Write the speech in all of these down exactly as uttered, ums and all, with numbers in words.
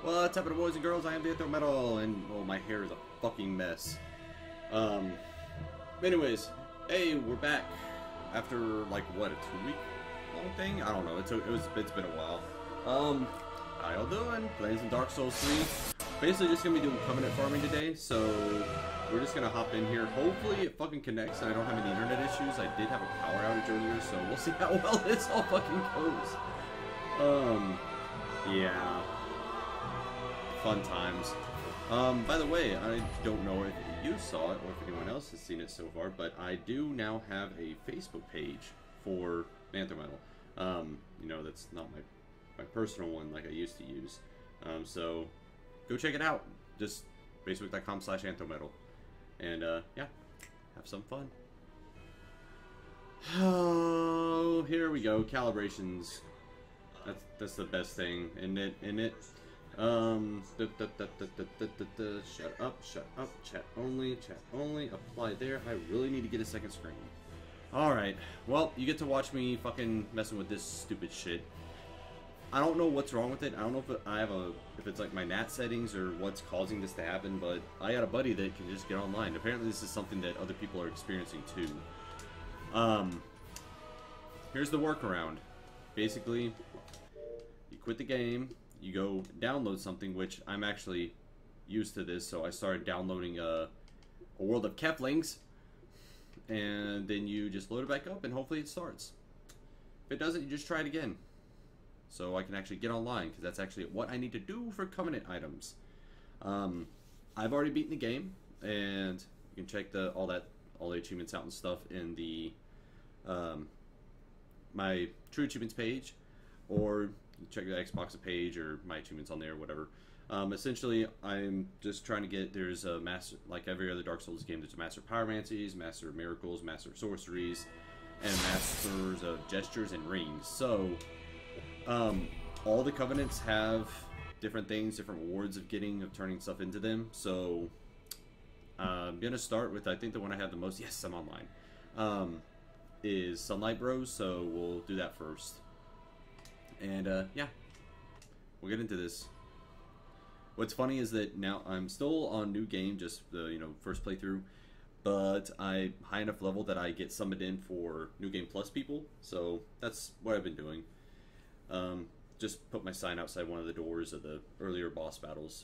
What's up, boys and girls? I am Antho Metal, and well, my hair is a fucking mess. Um, anyways, hey, we're back after like what, a two-week long thing? I don't know. It's a, it was it's been a while. Um, how y'all doing? Playing some Dark Souls three. Basically, just gonna be doing Covenant farming today, so we're just gonna hop in here. Hopefully, it fucking connects, and I don't have any internet issues. I did have a power outage earlier, so we'll see how well this all fucking goes. Um, yeah. Fun times. Um, by the way, I don't know if you saw it or if anyone else has seen it so far, but I do now have a Facebook page for Antho Metal. Um, you know, that's not my, my personal one like I used to use. Um, so, go check it out. Just facebook.com slash Anthometal. And, uh, yeah, have some fun. Oh, here we go. Calibrations. That's, that's the best thing, isn't it? Isn't it? Um, da, da, da, da, da, da, da, da. Shut up, shut up, chat only, chat only, apply there. I really need to get a second screen. Alright, well, you get to watch me fucking messing with this stupid shit. I don't know what's wrong with it. I don't know if it, I have a, if it's like my N A T settings or what's causing this to happen, but I got a buddy that can just get online. Apparently this is something that other people are experiencing too. Um, here's the workaround. Basically, you quit the game. You go download something, which I'm actually used to this, so I started downloading a, a World of Keflings, and then you just load it back up, and hopefully it starts. If it doesn't, you just try it again, so I can actually get online, because that's actually what I need to do for Covenant items. Um, I've already beaten the game, and you can check the all that all the achievements out and stuff in the um, my True Achievements page, or check the Xbox page or my achievements on there, whatever. Um, essentially, I'm just trying to get, there's a master, like every other Dark Souls game, there's a Master of Pyromancies, Master of Miracles, Master of Sorceries, and Masters of Gestures and Rings. So, um, all the Covenants have different things, different rewards of getting, of turning stuff into them. So, uh, I'm going to start with, I think the one I have the most, yes, I'm online, um, is Sunlight Bros, so we'll do that first. And, uh, yeah, we'll get into this. What's funny is that now I'm still on new game, just the, you know, first playthrough, but I'm high enough level that I get summoned in for New Game Plus people, so that's what I've been doing. Um, just put my sign outside one of the doors of the earlier boss battles.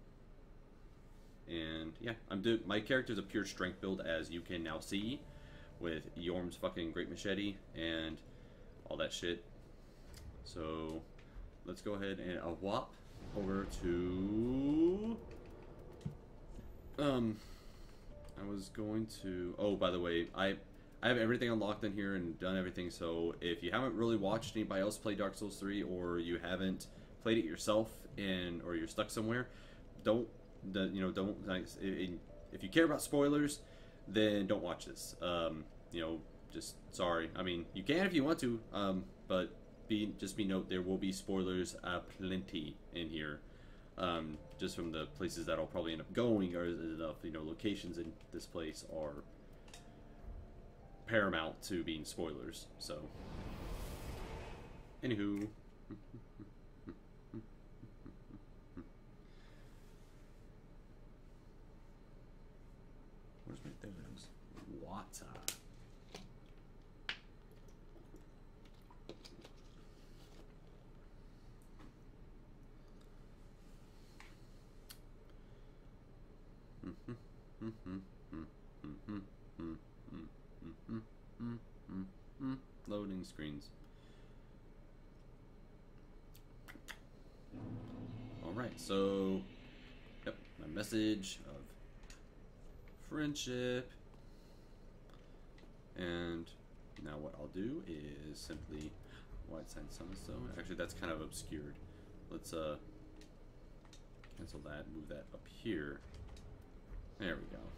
And, yeah, I'm do my character's a pure strength build, as you can now see, with Yorm's fucking Great Machete and all that shit. So, let's go ahead and uh, whop over to, um, I was going to, oh, by the way, I, I have everything unlocked in here and done everything, so if you haven't really watched anybody else play Dark Souls three, or you haven't played it yourself, and, or you're stuck somewhere, don't, you know, don't, like, if you care about spoilers, then don't watch this. Um, you know, just, sorry, I mean, you can if you want to, um, but Be, just be note, there will be spoilers uh, plenty in here, um, just from the places that I'll probably end up going, or enough, you know, locations in this place are paramount to being spoilers. So, anywho, where's my, there it is, water. Loading screens. Alright, so, yep, my message of friendship. And now what I'll do is simply white sign sunstone. Actually, that's kind of obscured. Let's uh cancel that, move that up here. There we go.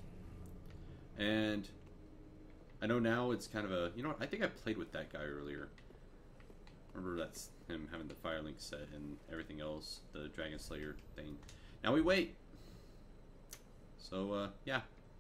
And I know now it's kind of a, you know what, I think I played with that guy earlier. Remember, that's him having the Firelink set and everything else, the Dragon Slayer thing. Now we wait. So, uh, yeah.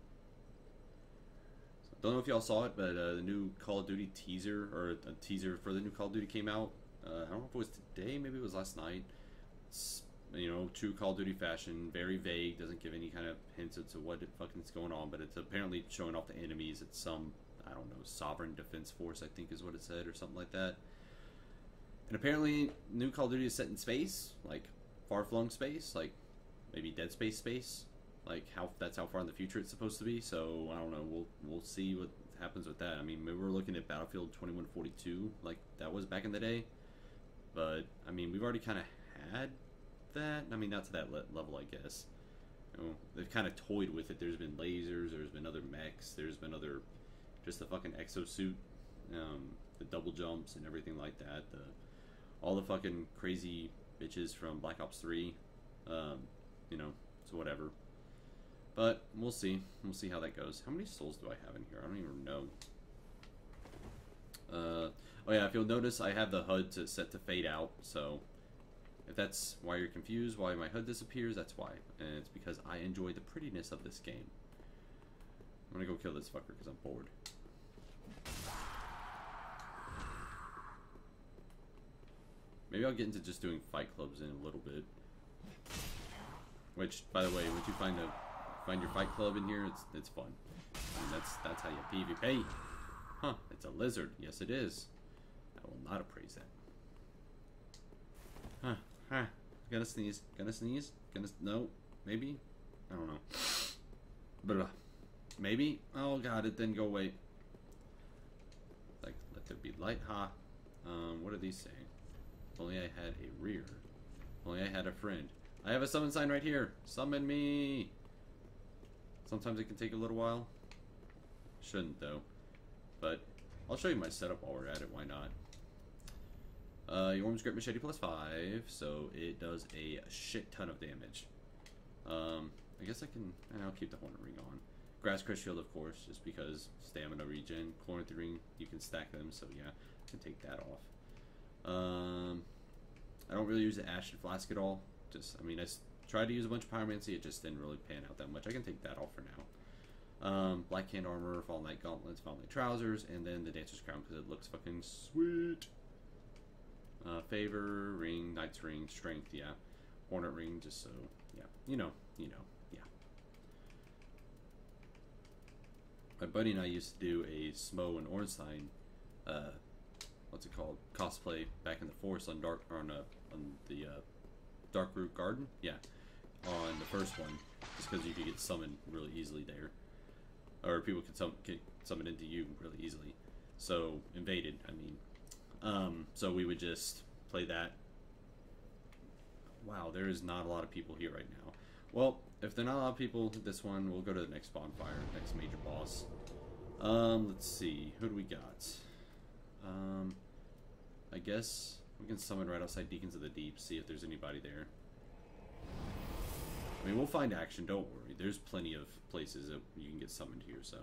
So, don't know if y'all saw it, but uh, the new Call of Duty teaser, or a teaser for the new Call of Duty came out. Uh, I don't know if it was today, maybe it was last night. It's you know, true Call of Duty fashion, very vague, doesn't give any kind of hints as to what the fucking is going on, but it's apparently showing off the enemies. It's some, I don't know, sovereign defense force, I think is what it said, or something like that. And apparently, new Call of Duty is set in space, like far-flung space, like maybe Dead Space space, like how that's how far in the future it's supposed to be. So I don't know. We'll we'll see what happens with that. I mean, maybe we're looking at Battlefield twenty-one forty-two, like that was back in the day. But I mean, we've already kind of had that. I mean, not to that le level, I guess. You know, they've kind of toyed with it. There's been lasers. There's been other mechs. There's been other, just the fucking exosuit, um, the double jumps and everything like that. The all the fucking crazy bitches from Black Ops three. Um, you know, so whatever. But we'll see. We'll see how that goes. How many souls do I have in here? I don't even know. Uh, oh yeah, if you'll notice, I have the H U D to, set to fade out. So if that's why you're confused, why my H U D disappears, that's why. And it's because I enjoy the prettiness of this game. I'm gonna go kill this fucker because I'm bored. Maybe I'll get into just doing fight clubs in a little bit. Which, by the way, once you find a find your fight club in here, it's it's fun. I mean, that's that's how you PvP. Huh? It's a lizard. Yes, it is. I will not appraise that. Huh? Huh? Gonna sneeze. Gonna sneeze. Gonna no. Maybe. I don't know. But uh, maybe. Oh God! It didn't go away. Like, let there be light. Ha. Huh? Um. What are these saying? If only I had a rear. If only I had a friend. I have a summon sign right here. Summon me. Sometimes it can take a little while. Shouldn't though. But I'll show you my setup while we're at it. Why not? Uh, Yorm's Grip Machete plus five, so it does a shit ton of damage. Um, I guess I can. I'll keep the Hornet Ring on. Grass Crest Shield, of course, just because stamina regen. Chloranthy Ring, you can stack them, so yeah, I can take that off. Um, I don't really use the Ashen Flask at all. Just, I mean, I tried to use a bunch of Pyromancy, it just didn't really pan out that much. I can take that off for now. Um, Black Hand Armor, Fall Knight Gauntlets, Fall Knight Trousers, and then the Dancer's Crown because it looks fucking sweet. Uh, favor, Ring, Knight's Ring, Strength, yeah. Hornet Ring, just so, yeah. You know, you know, yeah. My buddy and I used to do a Smo and Ornstein, uh, what's it called, cosplay back in the forest on Dark, on, uh, on the, uh, Darkroot Garden, yeah, on the first one, just because you could get summoned really easily there, or people could sum get summoned into you really easily. So invaded, I mean, um, so we would just play that. Wow, there is not a lot of people here right now. Well, if there are not a lot of people, this one we'll go to the next bonfire, next major boss. Um, let's see, who do we got? Um, I guess. We can summon right outside Deacons of the Deep, see if there's anybody there. I mean, we'll find action, don't worry. There's plenty of places that you can get summoned here, so.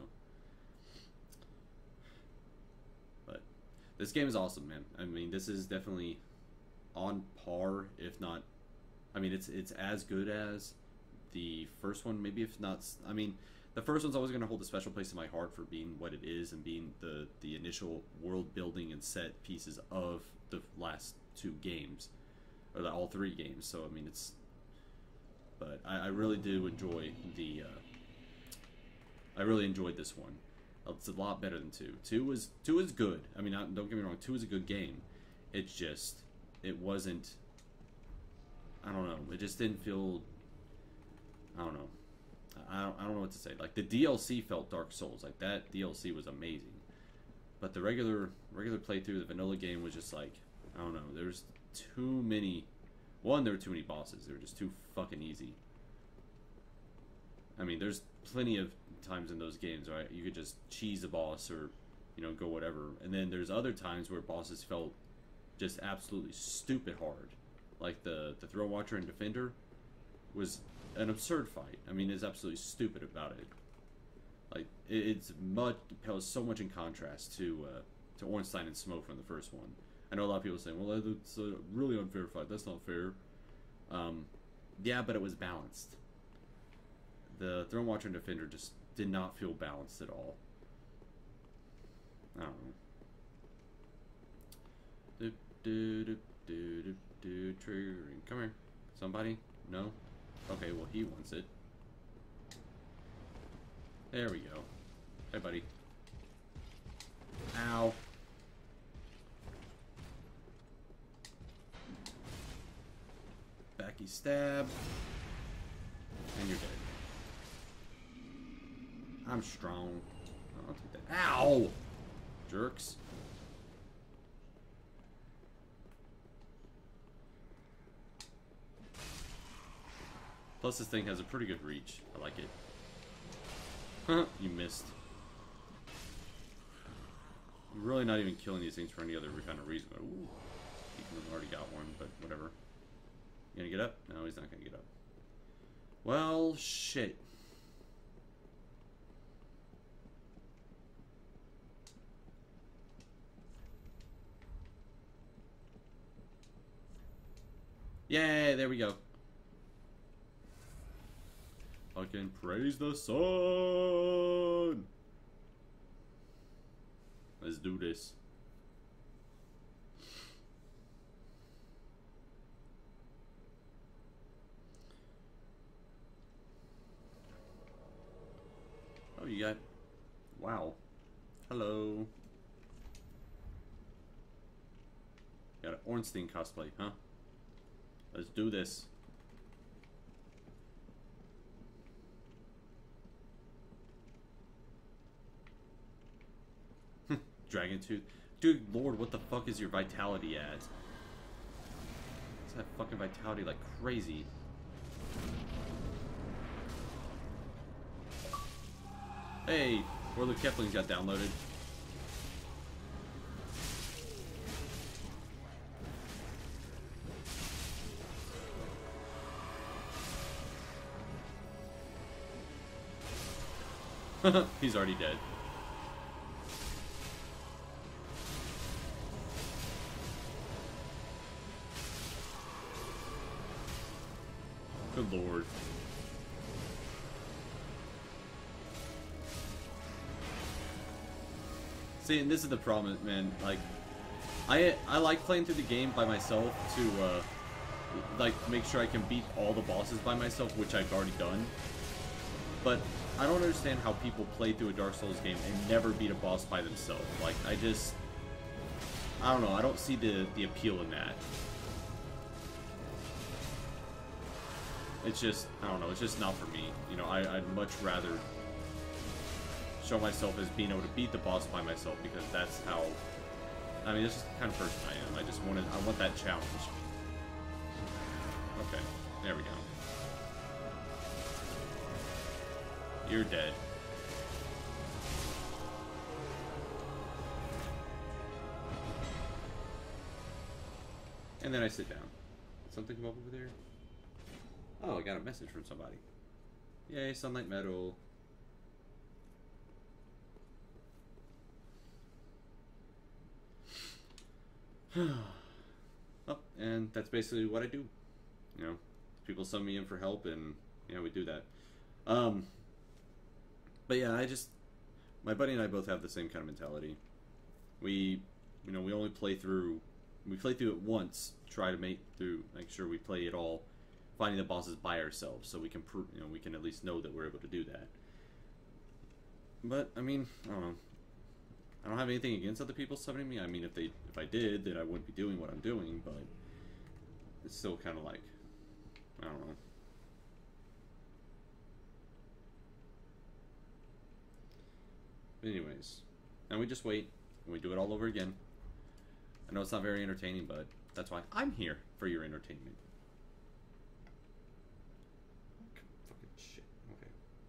But this game is awesome, man. I mean, this is definitely on par, if not, I mean, it's it's as good as the first one, maybe if not, I mean, the first one's always going to hold a special place in my heart for being what it is and being the, the initial world building and set pieces of the last two games, or the, all three games. So I mean, it's. But I, I really do enjoy the. Uh, I really enjoyed this one. It's a lot better than two. Two was two is good. I mean, don't get me wrong. Two is a good game. It's just it wasn't. I don't know. It just didn't feel. I don't know. I don't, I don't know what to say. Like the D L C felt Dark Souls. Like that D L C was amazing. But the regular regular playthrough, the vanilla game was just like, I don't know, there was too many, one, there were too many bosses, they were just too fucking easy. I mean, there's plenty of times in those games, right, you could just cheese a boss or, you know, go whatever, and then there's other times where bosses felt just absolutely stupid hard, like the, the Throne Watcher and Defender was an absurd fight. I mean, it's absolutely stupid about it. Like, it's much, it pales so much in contrast to uh, to Ornstein and Smoke from the first one. I know a lot of people saying, well, it's a really unfair fight. That's not fair. Um, yeah, but it was balanced. The Throne Watcher and Defender just did not feel balanced at all. I don't know. Do, do, do, do, do, do, triggering. Come here. Somebody? No? Okay, well, he wants it. There we go. Hey, buddy. Ow. Backy stab. And you're dead. I'm strong. I'll take that. Ow! Jerks. Plus, this thing has a pretty good reach. I like it. You missed. I'm really not even killing these things for any other kind of reason. Ooh, he already got one, but whatever. You gonna get up? No, he's not gonna get up. Well, shit. Yay, there we go. I can praise the sun. Let's do this. Oh, you got... Wow. Hello. Got an Ornstein cosplay, huh? Let's do this. Dragon Tooth. Dude, Lord, what the fuck is your vitality at? It's that fucking vitality like crazy. Hey, Warlock Kepling's got downloaded. He's already dead. Good lord. See, and this is the problem, man. Like, I I like playing through the game by myself to, uh, like, make sure I can beat all the bosses by myself, which I've already done. But I don't understand how people play through a Dark Souls game and never beat a boss by themselves. Like, I just... I don't know, I don't see the, the appeal in that. It's just, I don't know, it's just not for me. You know, I, I'd much rather show myself as being able to beat the boss by myself, because that's how... I mean, this is the kind of person I am. I just wanted, I want that challenge. Okay, there we go. You're dead. And then I sit down. Something come up over there? Oh, I got a message from somebody. Yay, Sunlight Metal. Oh, and that's basically what I do. You know, people send me in for help, and yeah, we do that. Um, but yeah, I just, my buddy and I both have the same kind of mentality. We, you know, we only play through, we play through it once, try to make through, make sure we play it all, finding the bosses by ourselves, so we can prove, you know, we can at least know that we're able to do that. But I mean, I don't know. I don't have anything against other people summoning me. I mean, if they, if I did, then I wouldn't be doing what I'm doing. But it's still kind of like, I don't know. But anyways, and we just wait, and we do it all over again. I know it's not very entertaining, but that's why I'm here, for your entertainment. Fucking shit. Okay.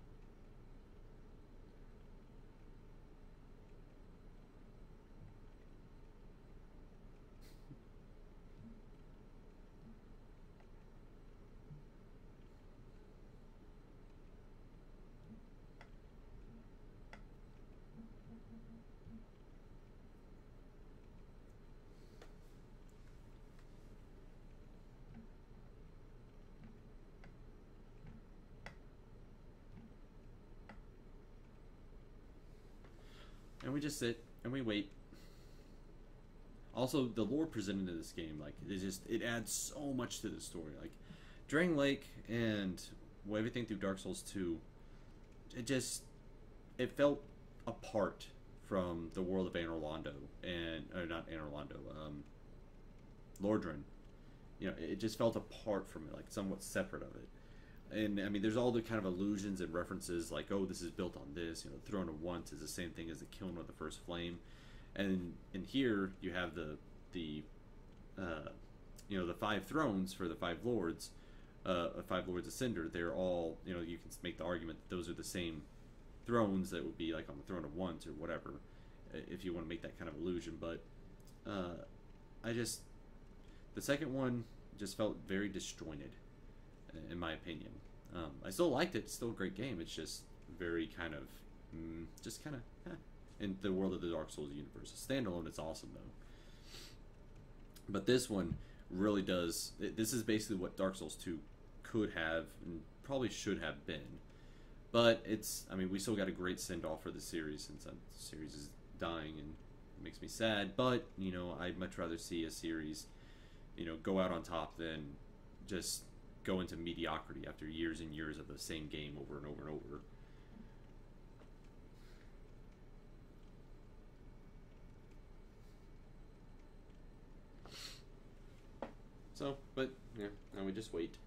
And we just sit and we wait. Also, the lore presented in this game, like, it just, it adds so much to the story. Like, Drang Lake and well, everything through Dark Souls two, it just it felt apart from the world of Anor Londo and or not Anor Londo, um, Lordran. You know, it just felt apart from it, like somewhat separate of it. And I mean, there's all the kind of allusions and references, like, oh, this is built on this. You know, Throne of Once is the same thing as the Kiln of the First Flame, and in here you have the the uh, you know the five thrones for the five lords, uh, five lords of Cinder. They're all, you know, you can make the argument that those are the same thrones that would be like on the Throne of Once or whatever, if you want to make that kind of illusion. But uh, I just the second one just felt very disjointed, in my opinion. Um, I still liked it; it's still a great game. It's just very kind of, mm, just kind of, eh, in the world of the Dark Souls universe. Standalone, it's awesome though. But this one really does. It, this is basically what Dark Souls two could have and probably should have been. But it's, I mean, we still got a great send off for the series, since the series is dying and it makes me sad. But you know, I'd much rather see a series, you know, go out on top than just go into mediocrity after years and years of the same game over and over and over. So, but yeah, now we just wait.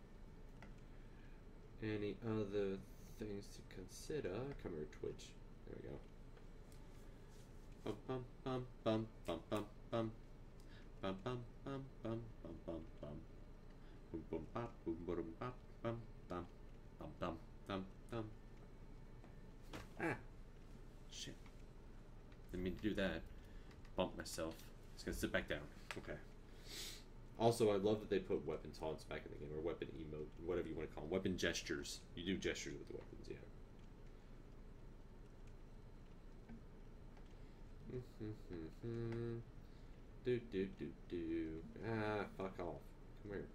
Any other things to consider? Come here, Twitch. There we go. Bum bum bum bum bum bum bum bum bum bum bum bum bum bum. Boom boom bop boom boom bop bum bum bum bum bum bum. Ah, shit! Didn't mean to do that. Bump myself. Just gonna sit back down. Okay. Also, I love that they put weapon taunts back in the game, or weapon emote, whatever you want to call them. Weapon gestures. You do gestures with the weapons, yeah. do do do do. Ah, fuck off. Come here.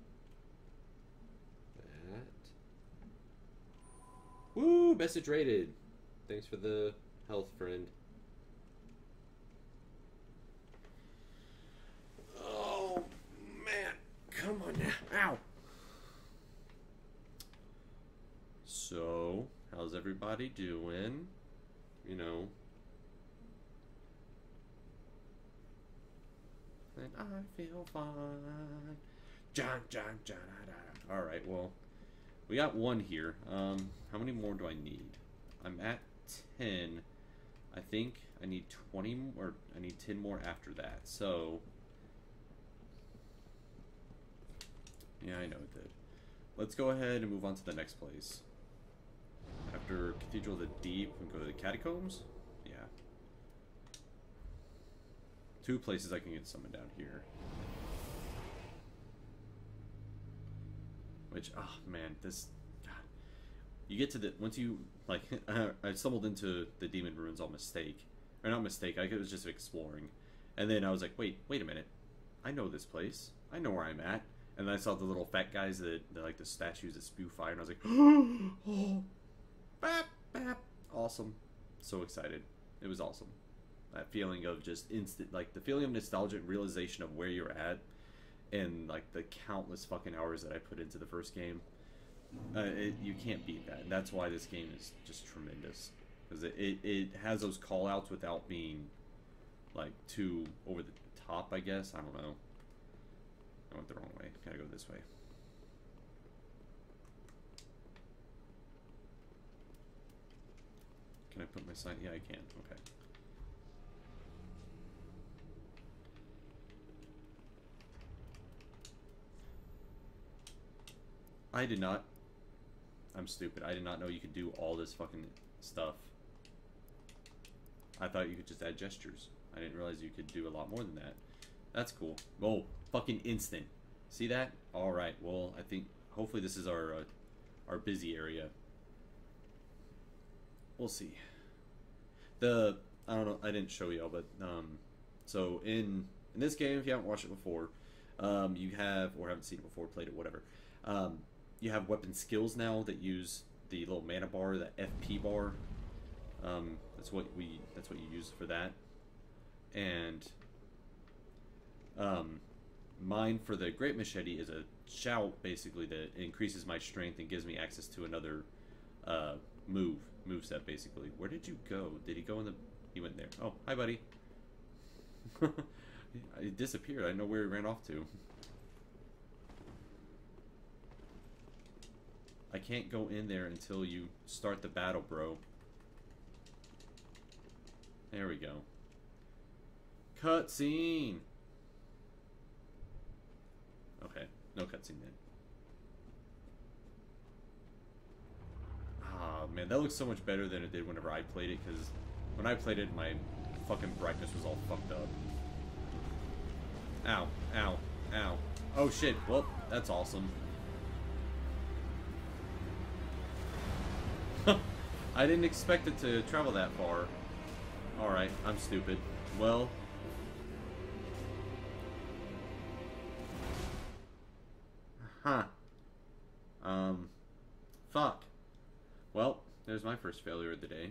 That. Woo! Message rated. Thanks for the health, friend. Oh, man. Come on now. Ow. So, how's everybody doing? You know. And I feel fine. John, John, John. All right, well, we got one here. Um, how many more do I need? I'm at ten. I think I need twenty more. Or I need ten more after that. So, yeah, I know it did. Let's go ahead and move on to the next place. After Cathedral of the Deep, we can go to the Catacombs. Yeah. Two places I can get summoned down here. Which, oh man, this... You get to the... Once you, like, I stumbled into the Demon Ruins on mistake. Or not mistake, I was just exploring. And then I was like, wait, wait a minute. I know this place. I know where I'm at. And then I saw the little fat guys that, that like the statues that spew fire. And I was like, oh, bap, bap. Awesome. So excited. It was awesome. That feeling of just instant, like the feeling of nostalgia and realization of where you're at, and like the countless fucking hours that I put into the first game. Uh, it, you can't beat that. And that's why this game is just tremendous, because it, it it has those call outs without being like too over the top, I guess. I don't know. I went the wrong way. Gotta go this way. Can I put my sign? Yeah, I can. Okay. I did not. I'm stupid. I did not know you could do all this fucking stuff. I thought you could just add gestures. I didn't realize you could do a lot more than that. That's cool. Oh, fucking instant. See that? Alright, well, I think, hopefully this is our, uh, our busy area. We'll see. The, I don't know, I didn't show y'all, but, um, so in, in this game, if you haven't watched it before, um, you have, or haven't seen it before, played it, whatever, um, you have weapon skills now that use the little mana bar, the F P bar. Um, that's what we, that's what you use for that. And, um, mine for the Great Machete is a shout, basically, that increases my strength and gives me access to another uh, move, move set, basically. Where did you go? Did he go in the... He went there. Oh, hi, buddy. He disappeared. I don't know where he ran off to. I can't go in there until you start the battle, bro. There we go. Cutscene! Okay, no cutscene then. Ah, man, that looks so much better than it did whenever I played it, because when I played it, my fucking brightness was all fucked up. Ow, ow, ow. Oh shit, well, that's awesome. I didn't expect it to travel that far. Alright, I'm stupid. Well... Huh. Um... Fuck. Well, there's my first failure of the day.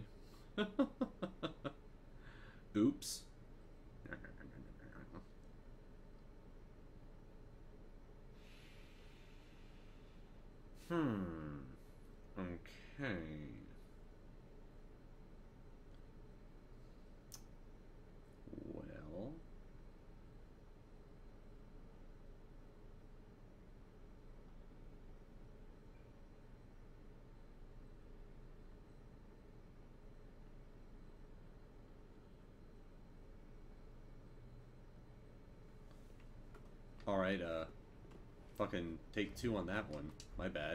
Oops. Hmm. Okay. Well. Alright, uh. Fucking take two on that one. My bad.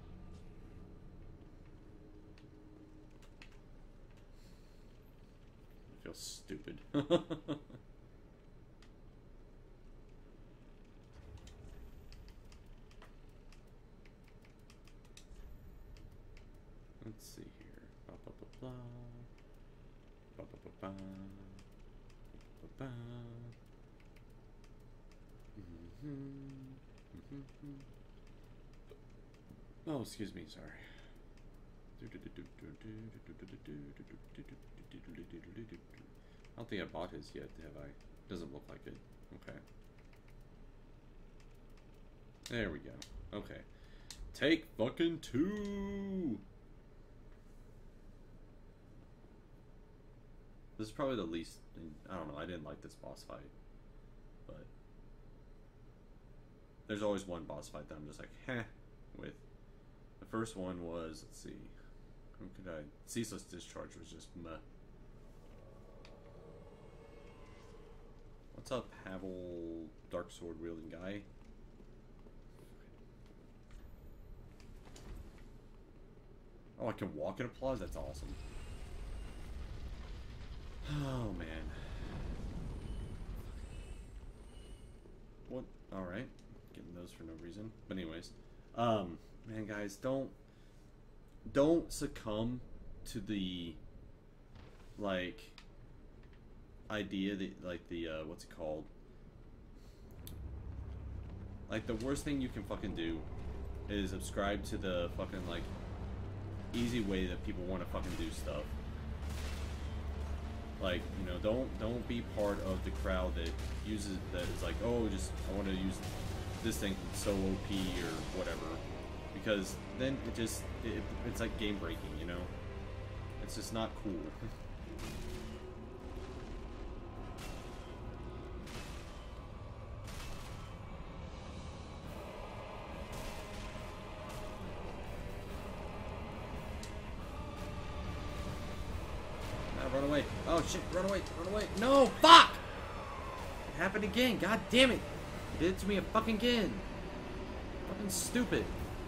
I feel stupid. Let's see here. Ba ba ba blah. Ba ba ba ba. Ba ba. Mm-hmm. Oh, excuse me, sorry. I don't think I bought his yet, have I? Doesn't look like it. Okay. There we go. Okay. Take fucking two! This is probably the least... I don't know, I didn't like this boss fight. But... there's always one boss fight that I'm just like, heh, with. The first one was, let's see, who could I? Ceaseless Discharge was just meh. What's up, Havel, Dark Sword wielding guy? Oh, I can walk in applause? That's awesome. Oh, man. What? Alright. Getting those for no reason. But anyways. Um, man, guys, don't... Don't succumb to the... Like... idea that, like, the, uh, what's it called? Like, the worst thing you can fucking do is subscribe to the fucking, like, easy way that people want to fucking do stuff. Like, you know, don't don't be part of the crowd that uses that is like, oh, just I want to use this thing so O P or whatever, because then it just it, it's like game breaking, you know. It's just not cool. Run away. Oh shit, run away, run away. No, fuck! It happened again, god damn it. It did it to me a fucking again. Fucking stupid.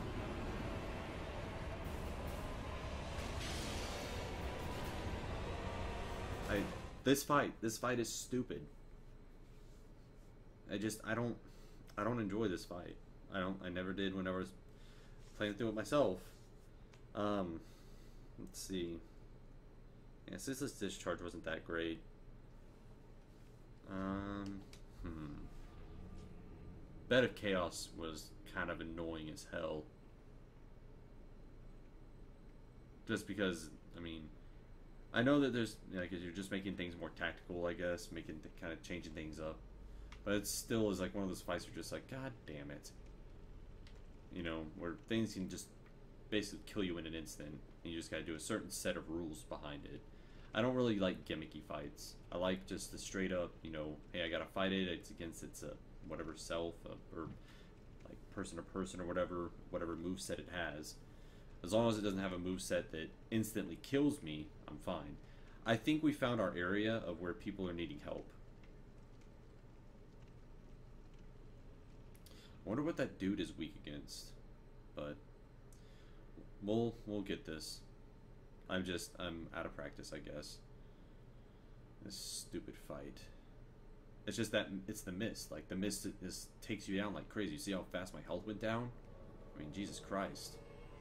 I, this fight, this fight is stupid. I just, I don't, I don't enjoy this fight. I don't, I never did when I was playing through it myself. Um, let's see. Yeah, Ceaseless Discharge wasn't that great. Um, hmm. Bed of Chaos was kind of annoying as hell. Just because, I mean, I know that there's, like, you're just making things more tactical, I guess, making, kind of changing things up. But it still is like one of those fights where you're just like, God damn it. You know, where things can just basically kill you in an instant. And you just gotta do a certain set of rules behind it. I don't really like gimmicky fights. I like just the straight up, you know, hey, I gotta fight it. It's against its uh, whatever self uh, or like person to person or whatever whatever moveset it has. As long as it doesn't have a moveset that instantly kills me, I'm fine. I think we found our area of where people are needing help. I wonder what that dude is weak against, but we'll we'll get this. I'm just I'm out of practice, I guess. This stupid fight. It's just that it's the mist. Like the mist is takes you down like crazy. You see how fast my health went down? I mean, Jesus Christ.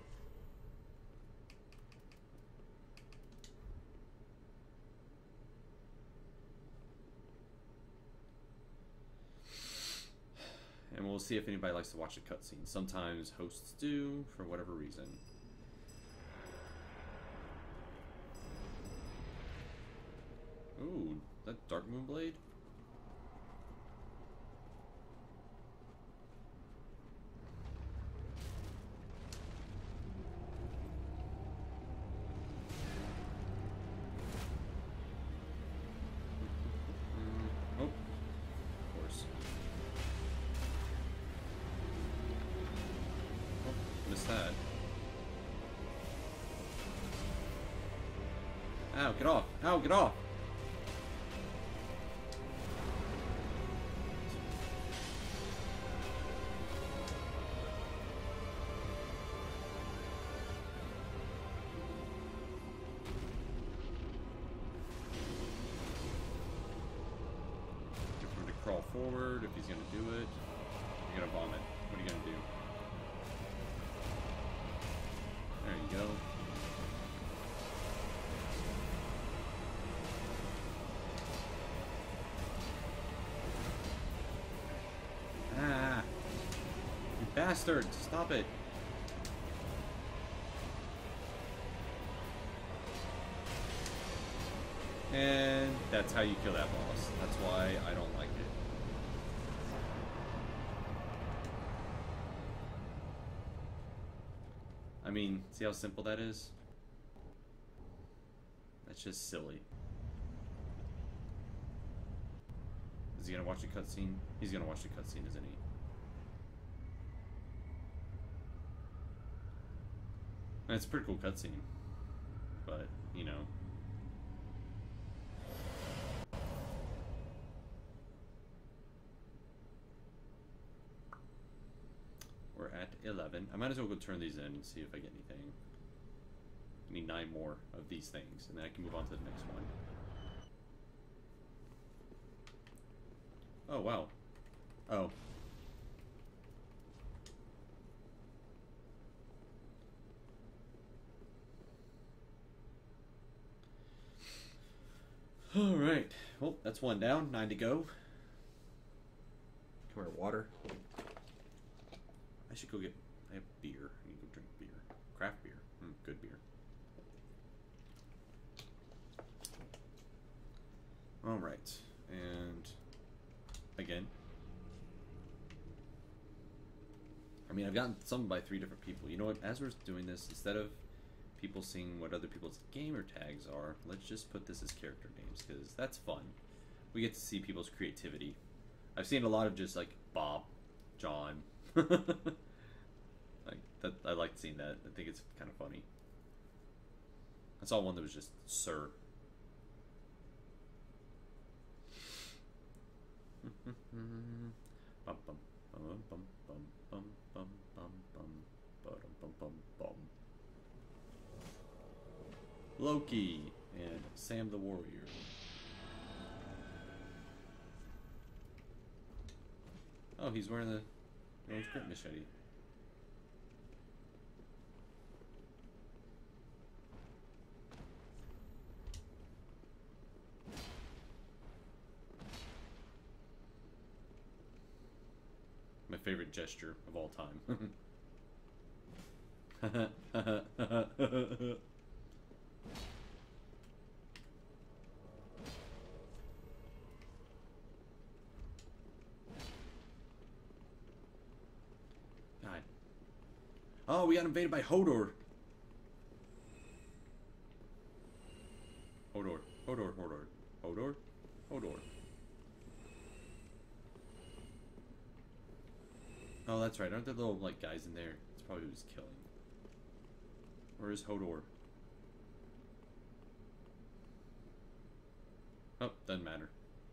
And we'll see if anybody likes to watch the cutscene. Sometimes hosts do, for whatever reason. Ooh, that Dark Moon Blade? Oh, of course. Oh, missed that. Ow, get off! Ow, get off! Crawl forward if he's gonna do it. You're gonna vomit. What are you gonna do? There you go. Ah! You bastard! Stop it! And that's how you kill that boss. That's why I don't like it. I mean, see how simple that is? That's just silly. Is he gonna watch the cutscene? He's gonna watch the cutscene, isn't he? And it's a pretty cool cutscene. But, you know. We're at eleven. I might as well go turn these in and see if I get anything. I need nine more of these things, and then I can move on to the next one. Oh, wow. Oh. Alright. Well, that's one down. Nine to go. Come here, water. I should go get... I have beer. I need to go drink beer. Craft beer. Mm, good beer. Alright. And... Again. I mean, I've gotten some by three different people. You know what? As we're doing this, instead of people seeing what other people's gamer tags are, let's just put this as character names, because that's fun. We get to see people's creativity. I've seen a lot of just, like, Bob, John... like that, I like seeing that. I think it's kind of funny. I saw one that was just Sir. bum, bum, bum, bum, bum, bum, bum, bum, bum, bum, bum, bum. Loki and Sam the Warrior. Oh, he's wearing the orange grip machete. My favorite gesture of all time. Oh, we got invaded by Hodor. Hodor. Hodor. Hodor. Hodor. Hodor. Oh, that's right. Aren't there little, like, guys in there? That's probably who he's killing. Where is Hodor? Oh, doesn't matter.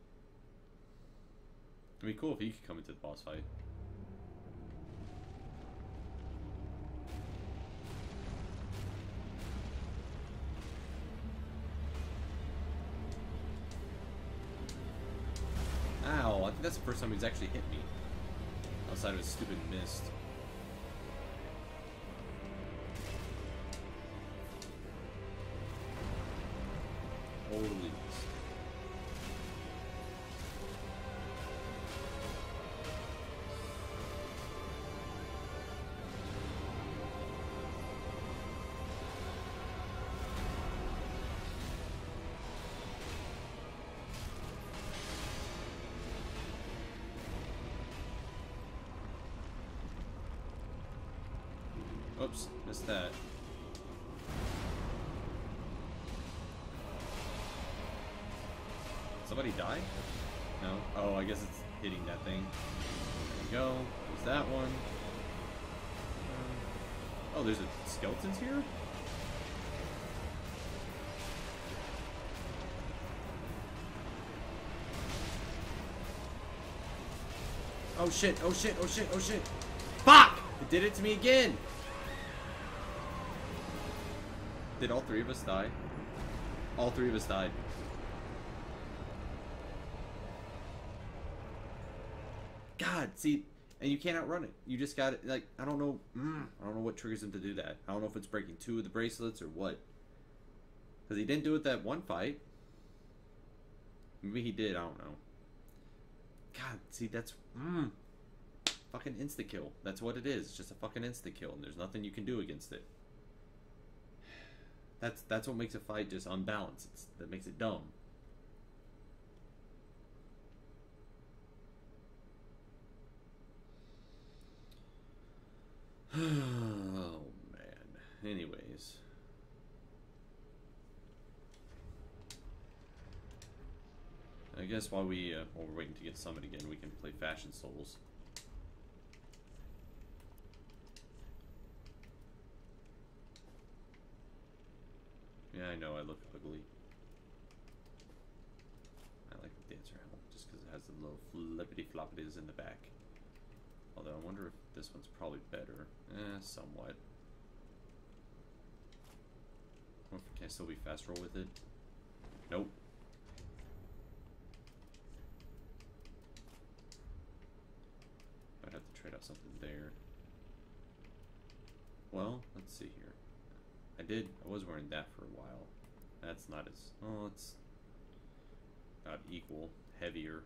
It'd be cool if he could come into the boss fight. Ow, I think that's the first time he's actually hit me. Outside of his stupid mist. Holy mist. Oops, missed that. Somebody die? No? Oh, I guess it's hitting that thing. There we go. There's that one. Oh, there's a skeletons here? Oh shit, oh shit, oh shit, oh shit. Fuck! It did it to me again! Did all three of us die? All three of us died. God, see, and you can't outrun it. You just got it, like, I don't know, mm, I don't know what triggers him to do that. I don't know if it's breaking two of the bracelets or what. Because he didn't do it that one fight. Maybe he did, I don't know. God, see, that's, mm, fucking insta-kill. That's what it is. It's just a fucking insta-kill, and there's nothing you can do against it. That's that's what makes a fight just unbalanced. It's, that makes it dumb. Oh man. Anyways. I guess while we uh, while we're waiting to get summoned again, we can play Fashion Souls. Yeah, I know I look ugly. I like the Dancer helmet just because it has the little flippity floppities in the back. Although I wonder if this one's probably better. Eh, somewhat. Can I still be fast roll with it? Nope. I'd have to trade out something there. Well, let's see here. I did, I was wearing that for a while. That's not as, oh, it's not equal, heavier.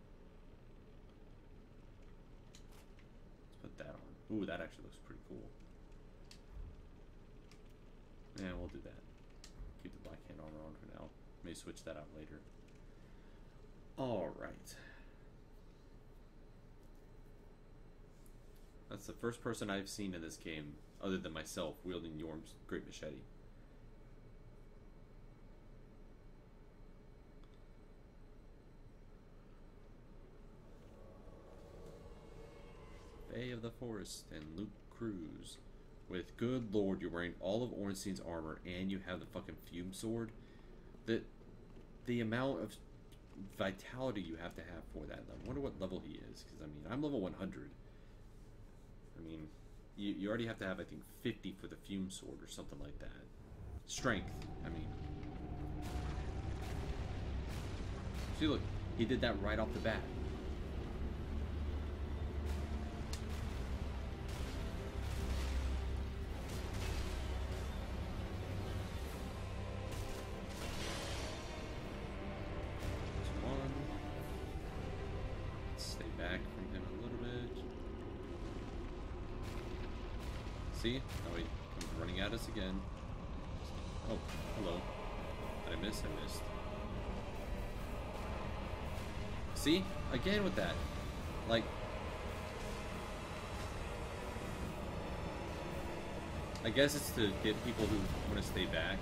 Let's put that on. Ooh, that actually looks pretty cool. Yeah, we'll do that. Keep the black hand armor on for now. May switch that out later. Alright. That's the first person I've seen in this game, other than myself, wielding Yorm's great machete. Bay of the Forest and Luke Cruz. With good lord, you're wearing all of Ornstein's armor and you have the fucking fume sword. The, the amount of vitality you have to have for that. I wonder what level he is, because I mean, I'm level one hundred. I mean, you, you already have to have, I think, fifty for the fume sword or something like that. Strength, I mean. See, look, he did that right off the bat. There's one. Let's stay back from him a little bit. See? Now he comes running at us again. Oh, hello. Did I miss? I missed. See? Again with that. Like... I guess it's to get people who want to stay back.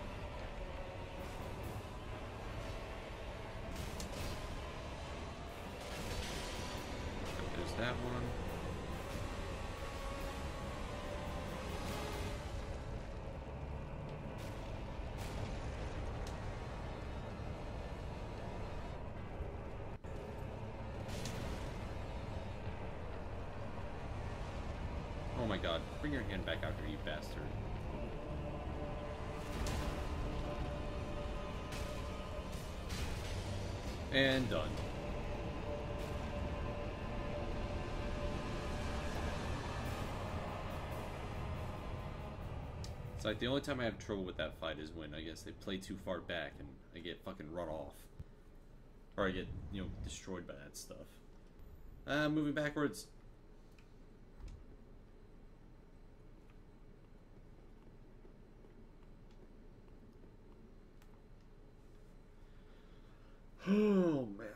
There's that one. Oh my god, bring your hand back out here, you bastard. And done. It's like the only time I have trouble with that fight is when I guess they play too far back and I get fucking run off. Or I get, you know, destroyed by that stuff. Uh, moving backwards. Oh, man.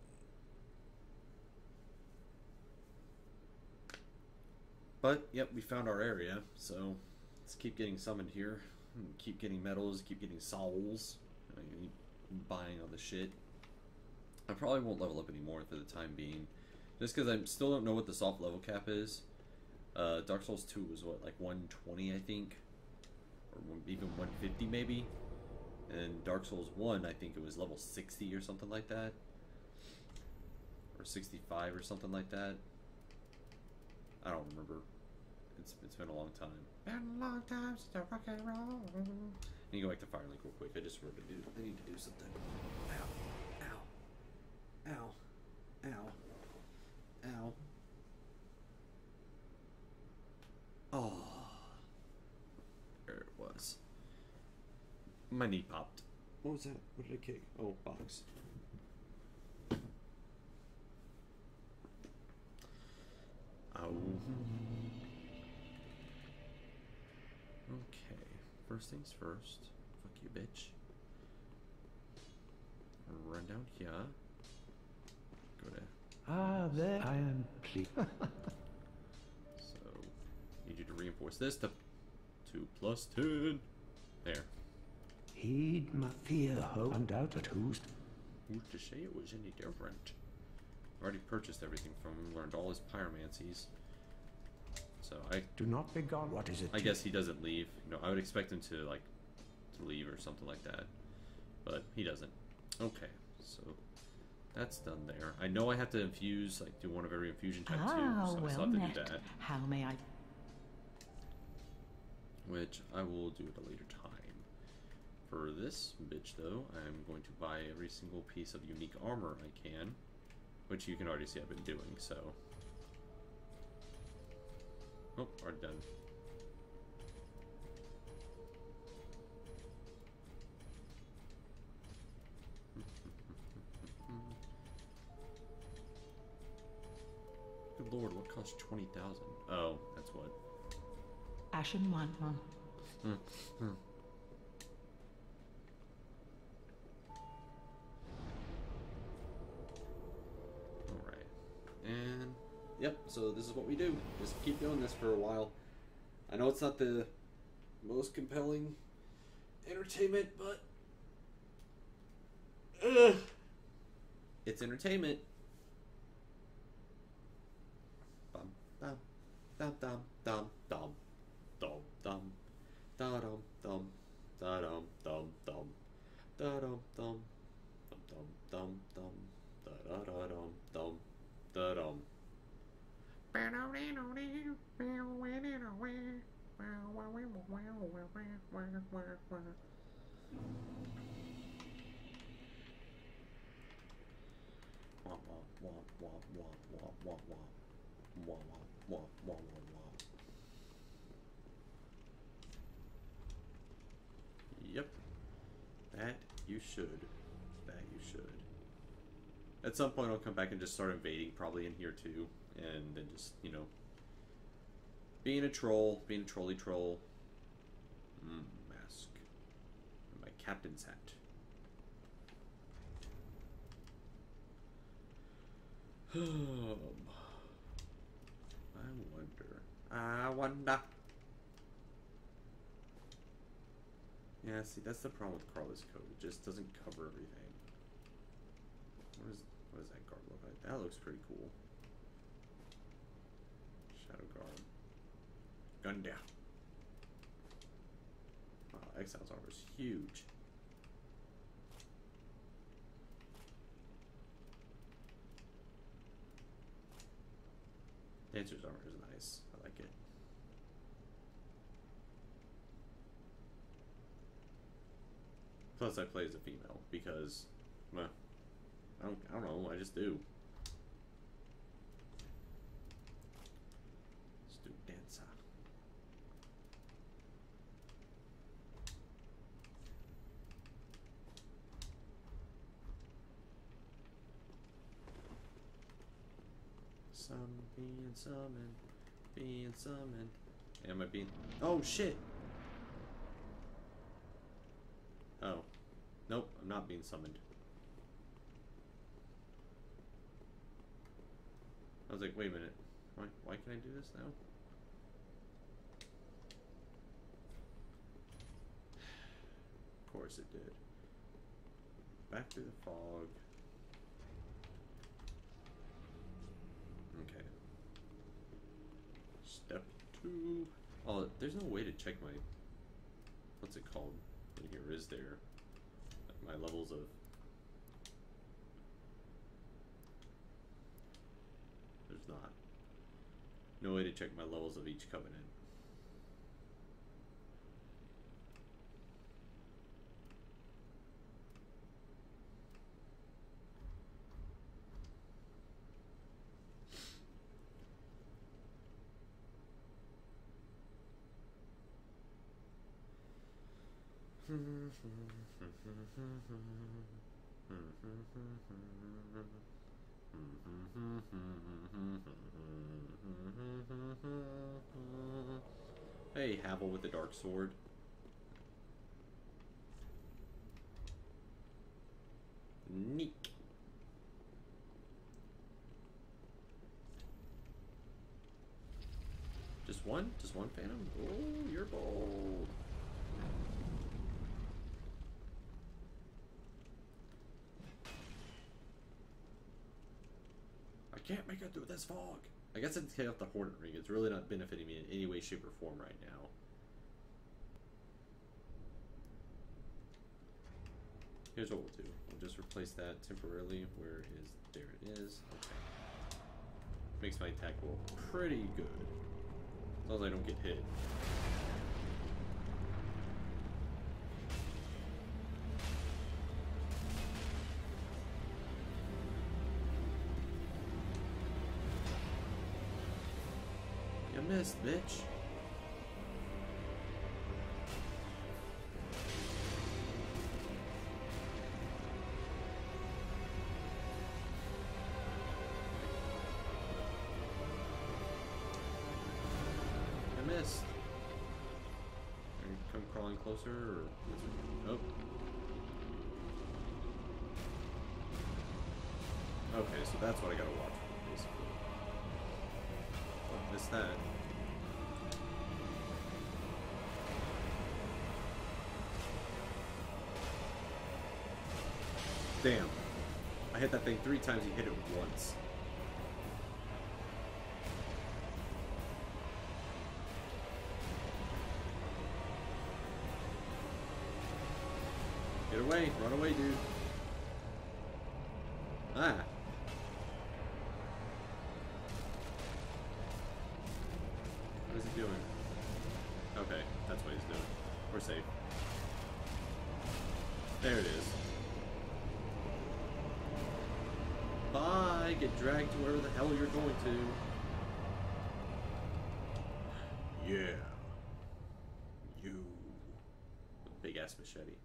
But, yep, we found our area, so let's keep getting summoned here. Keep getting medals, keep getting souls. I mean, buying all the shit. I probably won't level up anymore for the time being. Just because I still don't know what the soft level cap is. Uh, Dark Souls two was, what, like one twenty, I think? Or even one fifty, maybe? And Dark Souls one, I think it was level sixty or something like that. Or sixty-five or something like that. I don't remember. It's, it's been a long time. Been a long time since I rock and roll. I need to go back to Firelink real quick. I just remember to do, I need to do something. Ow. Ow. Ow. Ow. Oh. There it was. My knee popped. What was that? What did I kick? Oh, box. Ow. Okay. First things first. Fuck you, bitch. Run down here. Go to... Ah, there I am, please. So, need you to reinforce this to two plus ten. There. Heed my fear, hope. Undoubted who's... Who's to say it was any different? Already purchased everything from him, learned all his pyromancies. So I Do not be gone. What is it? I guess he doesn't leave. You know, I would expect him to like to leave or something like that. But he doesn't. Okay, so that's done there. I know I have to infuse, like do one of every infusion type ah, too, so well I still have to met. do that. How may I? Which I will do at a later time. For this bitch though, I'm going to buy every single piece of unique armor I can. Which you can already see I've been doing, so. Oh, already done. Good lord, what costs twenty thousand? Oh, that's what. Ashen one. Hmm. Hmm. And yep, so this is what we do. Just keep doing this for a while. I know it's not the most compelling entertainment, but uh, it's entertainment. Bum bum dum dum dum dum dum dum da dum dum da dum dum dum da dum dum dum dum dum da da da dum dum. Da-dum. Yep. That you should. That you should. At some point I'll come back and just start invading, probably in here too, and then just, you know, being a troll, being a trolly troll. Mm, mask. And my captain's hat. Um, I wonder. I wonder. Yeah, see, that's the problem with Carla's Code. It just doesn't cover everything. What is, what does that guard look like? That looks pretty cool. Shadow Guard. Gun down. Wow, Exile's armor is huge. Dancer's armor is nice. I like it. Plus, I play as a female because, well, I don't, I don't know. I just do. Let's do dancer. Some being summoned, being summoned. Am I being? Oh shit! Oh, nope. I'm not being summoned. I was like, wait a minute. Why? Why can I do this now? Of course it did. Back through the fog. Okay. Step two. Oh, there's no way to check my... What's it called in here? Is there? My levels of... There's not. No way to check my levels of each covenant. Hey, Havel with the dark sword. Neat. Just one? Just one Phantom? Oh, you're bold. I can't make it through this fog. I guess it's take off the Hornet Ring. It's really not benefiting me in any way, shape, or form right now. Here's what we'll do. We'll just replace that temporarily. Where is... There it is. Okay. Makes my attack roll pretty good. As long as I don't get hit. You missed, bitch. I missed. Are you come crawling closer, or oh. Okay, so that's what I gotta watch for, basically. Don't miss that. Damn. I hit that thing three times, he hit it once. Get away, run away, dude. Ah. What is he doing? Okay, that's what he's doing. We're safe. There it is. Bye! Get dragged to wherever the hell you're going to. Yeah. You. Big ass machete.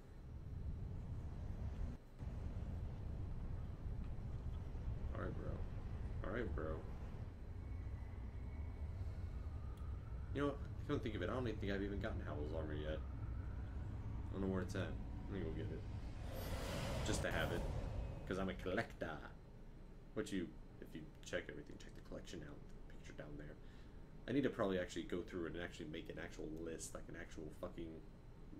Alright, bro. Alright, bro. You know what? I don't think of it. I don't even think I've even gotten Howl's armor yet. I don't know where it's at. Let me go get it. Just to have it. Because I'm a collector. Which you, if you check everything, check the collection out, the picture down there. I need to probably actually go through it and actually make an actual list, like an actual fucking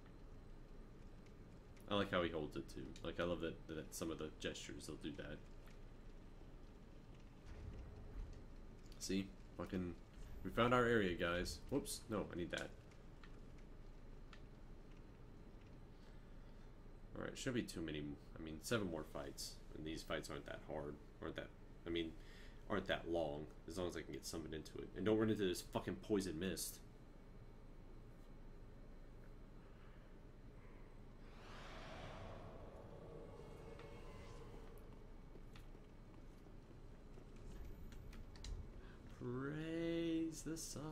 I like how he holds it too. Like, I love that, that some of the gestures, they'll do that. See? Fucking... We found our area, guys. Whoops. No, I need that. Alright, shouldn't be too many... I mean, seven more fights. And these fights aren't that hard. Aren't that... I mean, aren't that long. As long as I can get summoned into it. And don't run into this fucking poison mist. Praise the sun.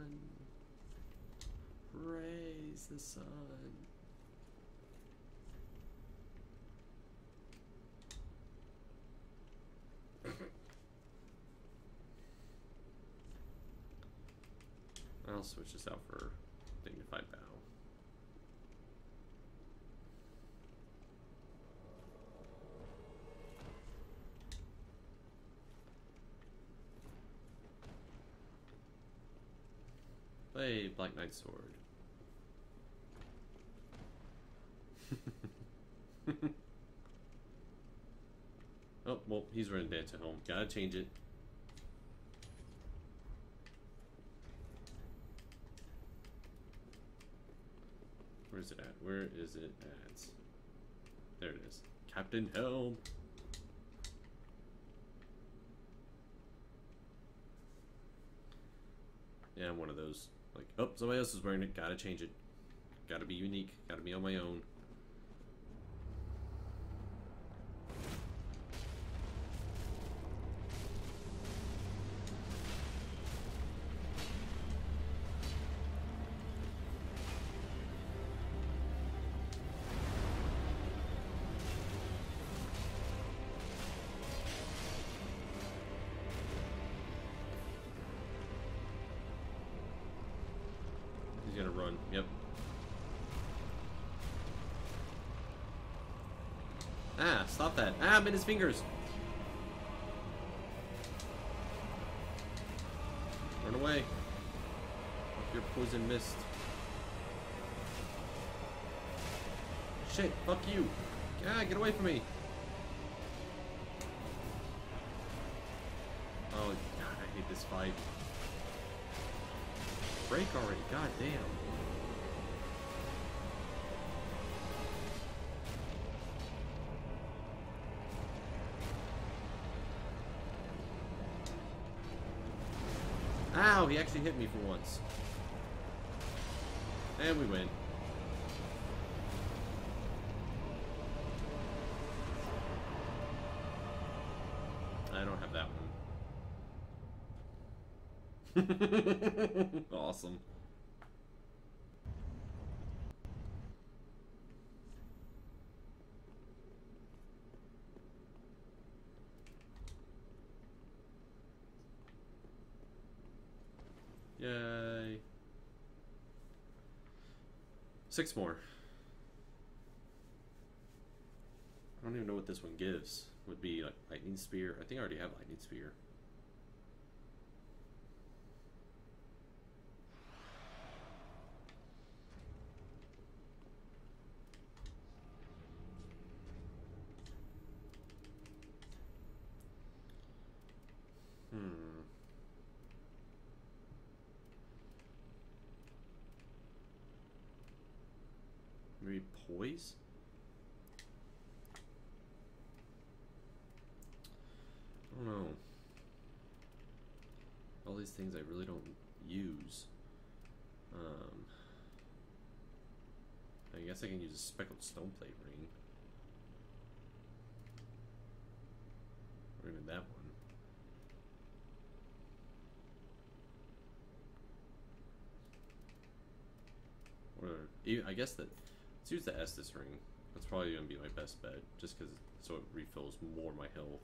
Praise the sun. I'll switch this out for dignified bow. Play Black Knight Sword. Oh, well, he's running dance at home. Gotta change it. Where is it at? Where is it at? There it is. Captain Helm. Yeah, I'm one of those. Like, oh, somebody else is wearing it. Gotta change it. Gotta be unique. Gotta be on my own. He's gonna run. Yep. Ah, stop that. Ah, I'm in his fingers. Run away. Your poison mist. Shit, fuck you. Ah, get away from me. Oh, God, I hate this fight. Break already, god damn. Ow, he actually hit me for once. And we win. I don't have that one. Awesome. Yay. Six more. I don't even know what this one gives. Would be like lightning spear. I think I already have lightning spear. Hmm. Maybe poise? I don't know. All these things I really don't use. Um, I guess I can use a speckled stone plate ring. Or even that one. Or even, I guess that let's use the Estus ring. That's probably gonna be my best bet, just because so it refills more my health.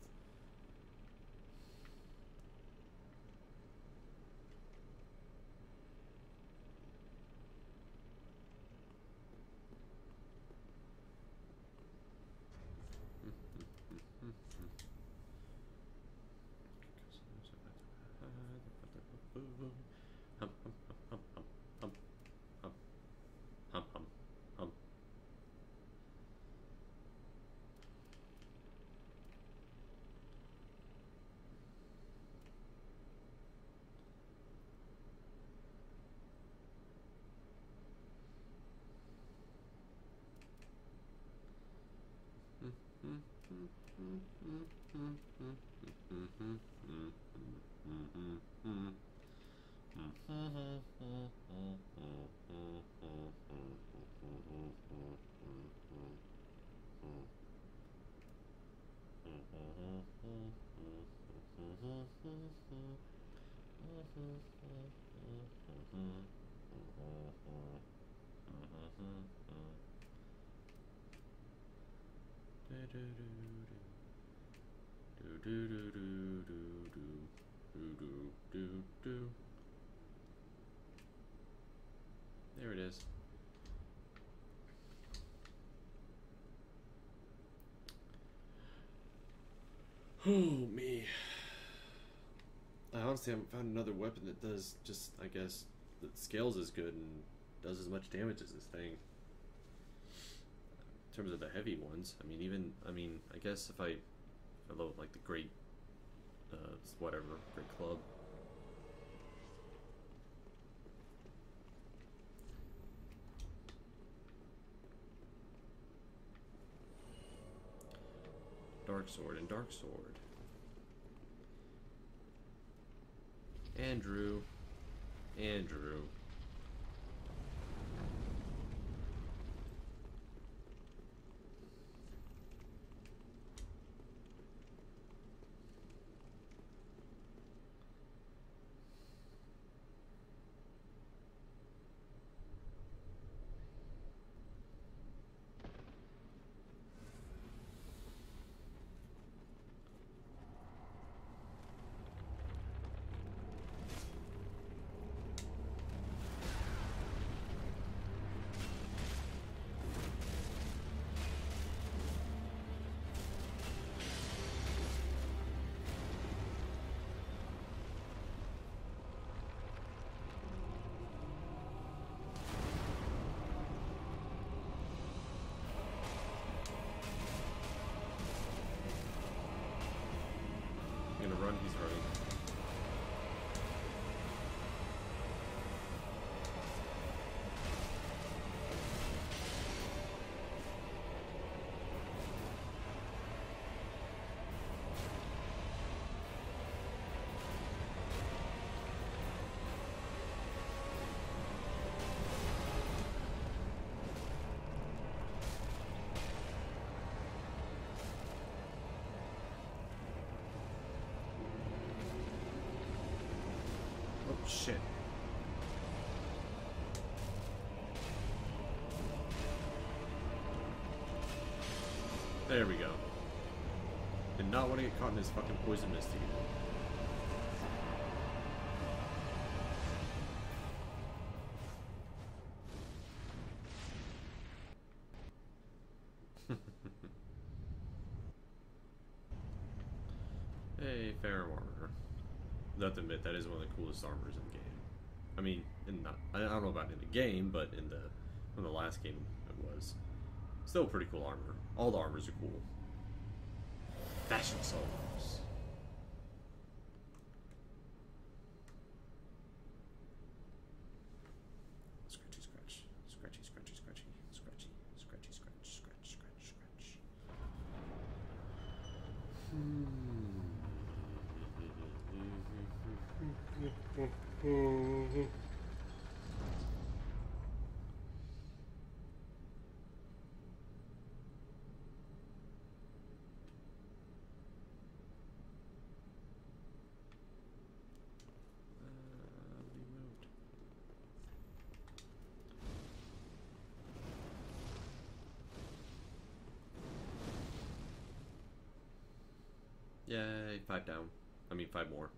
There it is. Oh, me. I honestly haven't found another weapon that does just, I guess, that scales as good and does as much damage as this thing. In terms of the heavy ones, I mean, even, I mean, I guess if I, if I load like the great, uh, whatever, great club. Dark sword and dark sword. Andrew. Andrew. Gonna run, he's running. Oh shit. There we go. Did not want to get caught in this fucking poison mist again. Hey, Farum armor. I have to admit, that is one of the coolest armors in the game. I mean, in not, I don't know about in the game, but in the in the last game it was. Still pretty cool armor. All the armors are cool. Fashion solos. Scratchy scratch. Scratchy scratchy scratchy. Scratchy scratchy scratch scratch scratch scratch. Hmm. Yay, five down. I mean, five more.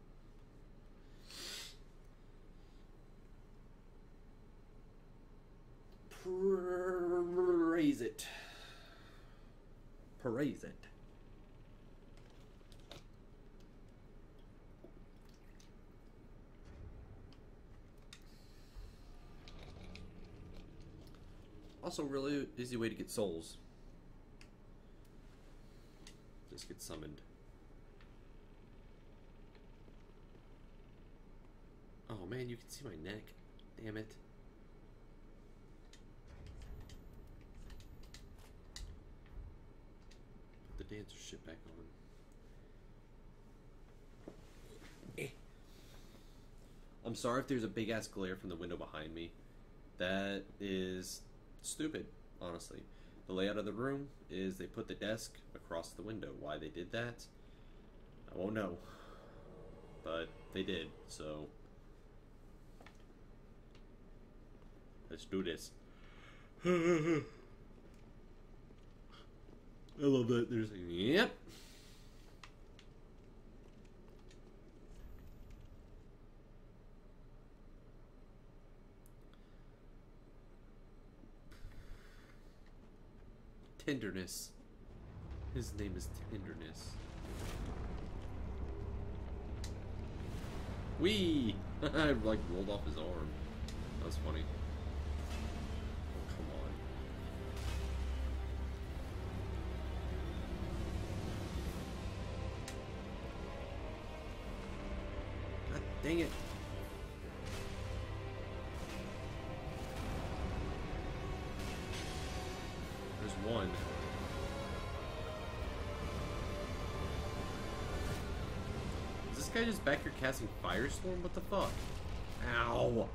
Praise it. Praise it. Also, really easy way to get souls. Just get summoned. Oh man, you can see my neck. Damn it. Put the dancer shit back on. Eh. I'm sorry if there's a big ass glare from the window behind me. That is stupid, honestly. The layout of the room is they put the desk across the window. Why they did that, I won't know. But they did, so let's do this. I love that. There's a, yep. Tenderness. His name is Tenderness. Wee! I like rolled off his arm. That was funny. Oh, come on. God dang it. There's one. Is this guy just back here casting Firestorm? What the fuck? Ow!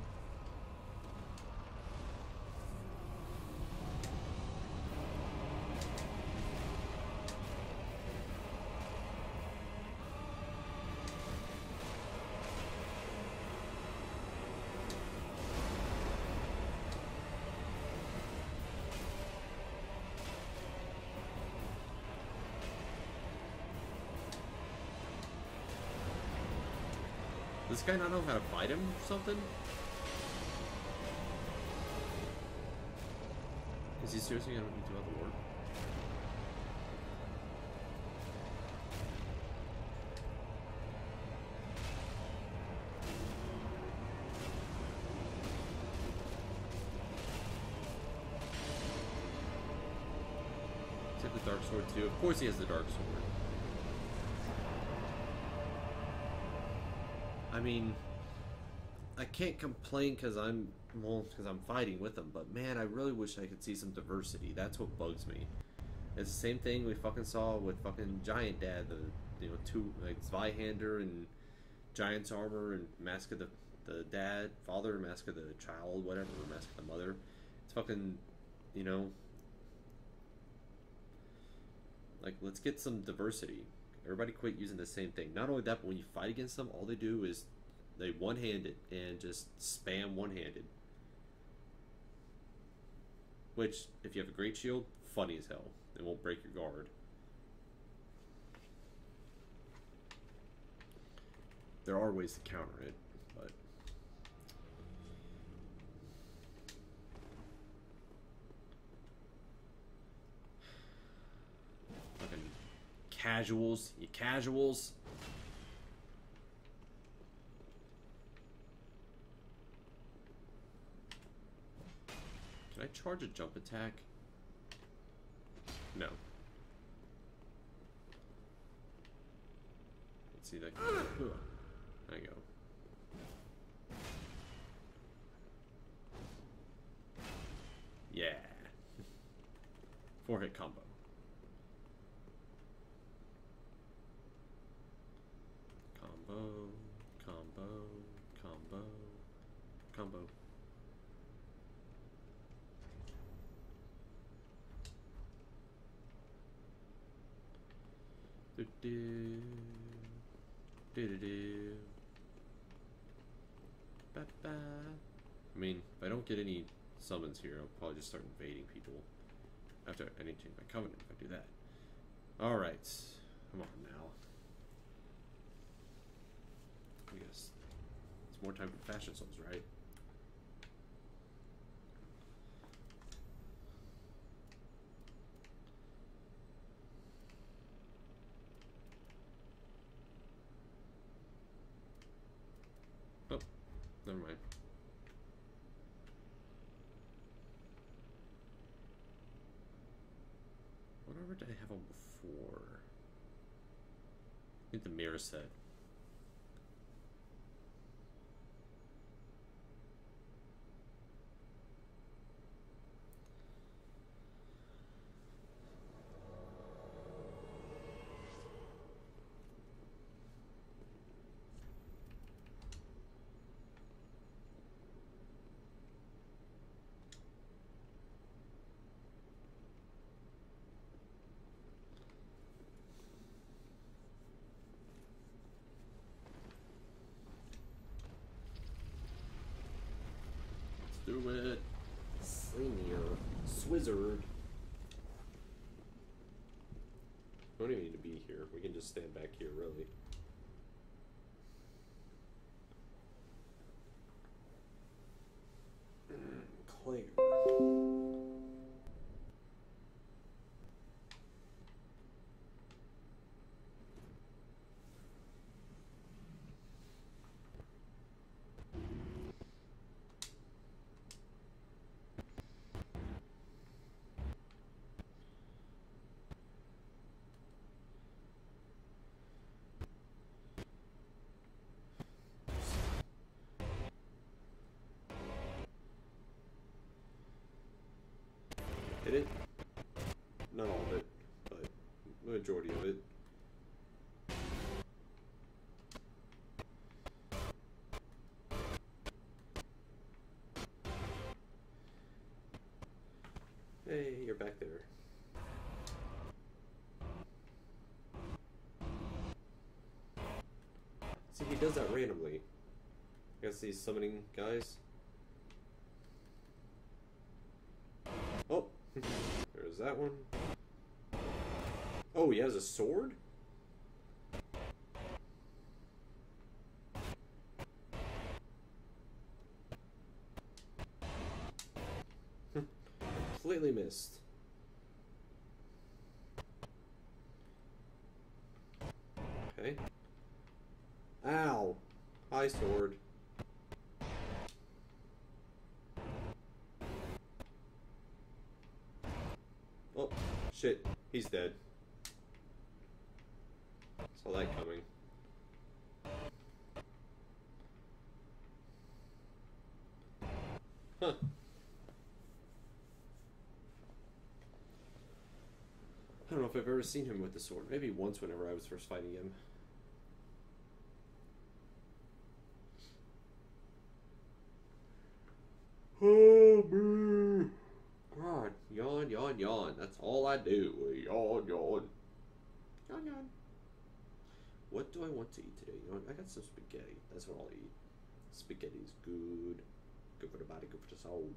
Does this guy not know how to fight him or something? Is he seriously gonna do all the work? Does he have the dark sword too? Of course he has the dark sword. I mean, I can't complain because I'm, well, because I'm fighting with them, but man, I really wish I could see some diversity. That's what bugs me. It's the same thing we fucking saw with fucking Giant Dad, the, you know, two, like, Zweihander and Giant's Armor and Mask of the, the Dad, Father, Mask of the Child, whatever, Mask of the Mother. It's fucking, you know, like, let's get some diversity. Everybody quit using the same thing. Not only that, but when you fight against them, all they do is they one-hand it and just spam one-handed. Which, if you have a great shield, funny as hell. It won't break your guard. There are ways to counter it, but... fucking casuals. You casuals. Can I charge a jump attack? No. Let's see that. There you go. Yeah. Four hit combo. Combo, combo, combo, combo. Do do do do do. Ba ba. I mean, if I don't get any summons here, I'll probably just start invading people. After I need to change my covenant if I do that. Alright. Come on now. I guess it's more time for Fashion Souls, right? Oh, never mind. Whatever did I have on before? I think the mirror set. do it. Slimier. Swizzard. We don't even need to be here. We can just stand back here, really. Claire. Hit it? Not all of it, but the majority of it. Hey, you're back there. See, he does that randomly. I guess these summoning guys. Oh! There's that one. Oh, he has a sword? Completely missed. Okay. Ow! High sword. Oh, shit. He's dead. Saw that coming. Huh. I don't know if I've ever seen him with the sword. Maybe once whenever I was first fighting him. Oh, man. God, yawn, yawn, yawn. That's all I do. Yawn, yawn. Yawn, yawn. What do I want to eat today? You know, I got some spaghetti. That's what I'll eat. Spaghetti's good. Good for the body, good for the soul.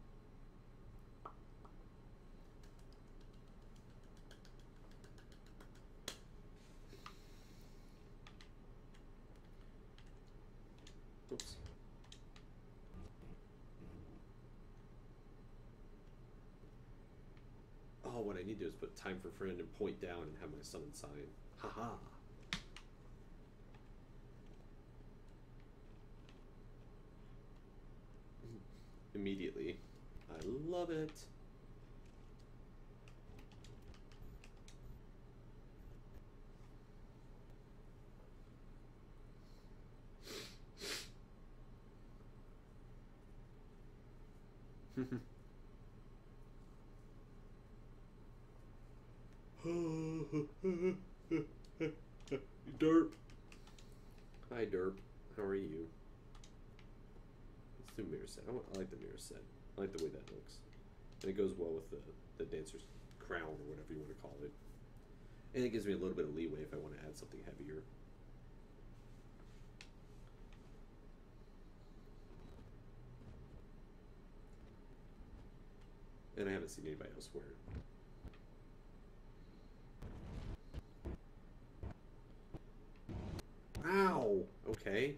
Oops. Oh, what I need to do is put time for friend and point down and have my summon sign. Haha. Immediately. I love it. Derp. Hi, Derp. How are you? Let's do mirror set. I, want, I like the mirror set. I like the way that looks. And it goes well with the, the dancer's crown or whatever you want to call it. And it gives me a little bit of leeway if I want to add something heavier. And I haven't seen anybody else wear it. Ow! Okay.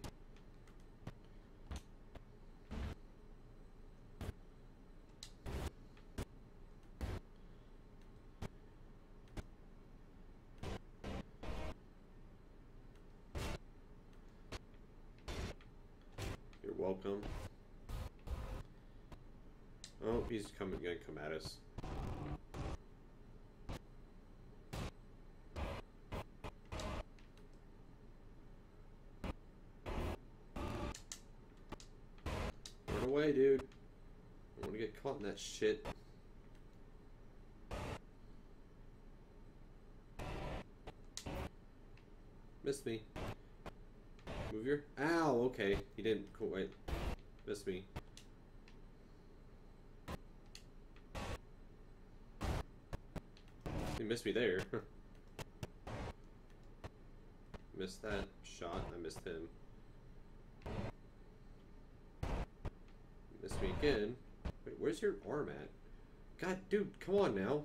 You're welcome. Oh, he's coming, gonna come at us. Run away, dude. I don't want to get caught in that shit. Missed me. Move your... Ow, okay. He didn't quite... Missed me. He missed me there. Missed that shot. I missed him. Missed me me again. Wait, where's your arm at? God, dude, come on now.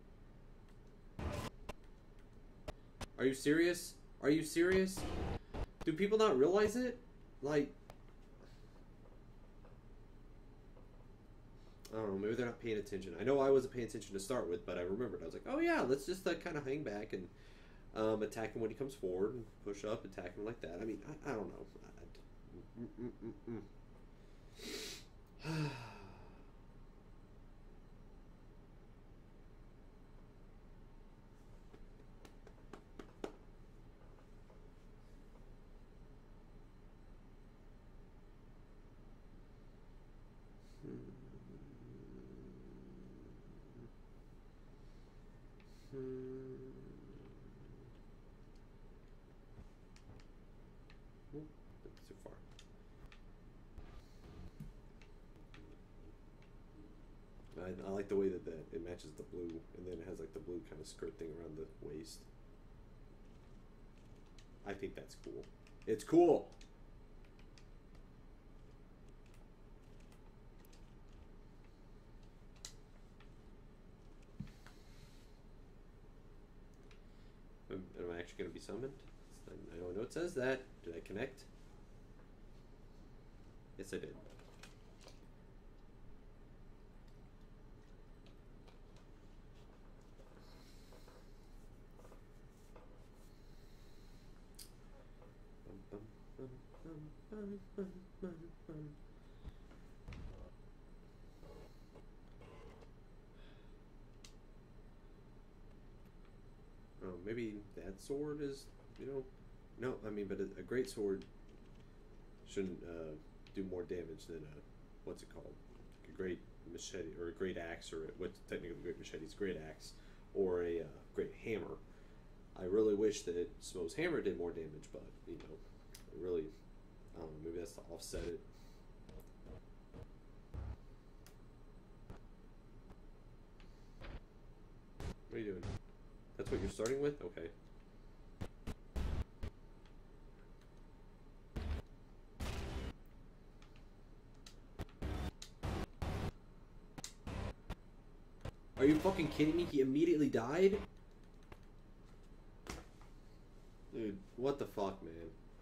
Are you serious? Are you serious? Do people not realize it? Like, I don't know, maybe they're not paying attention. I know I wasn't paying attention to start with, but I remembered. I was like, oh yeah, let's just uh, kind of hang back and um, attack him when he comes forward and push up, attack him like that. I mean, I, I don't know. I, mm, mm, mm, mm. That's too far. I, I like the way that, that it matches the blue, and then it has like the blue kind of skirt thing around the waist. I think that's cool. It's cool! Am, am I actually going to be summoned? I don't know it says that. Did I connect? Yes, I did. Oh, maybe that sword is, you know, no, I mean, but a, a great sword shouldn't uh, do more damage than a, what's it called? Like a great machete, or a great axe, or a, what's technically a great machete is great axe, or a uh, great hammer. I really wish that Smo's hammer did more damage, but, you know, it really, I don't know, maybe that's to offset it. What are you doing? That's what you're starting with? Okay. Are you fucking kidding me? He immediately died? Dude, what the fuck, man?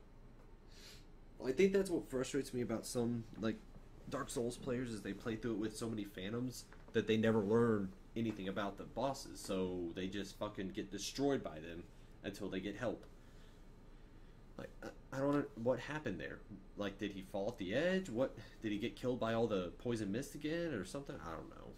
I think that's what frustrates me about some, like, Dark Souls players, is they play through it with so many phantoms that they never learn anything about the bosses, so they just fucking get destroyed by them until they get help. Like, I don't know what happened there. Like, did he fall off the edge? What, did he get killed by all the poison mist again or something? I don't know.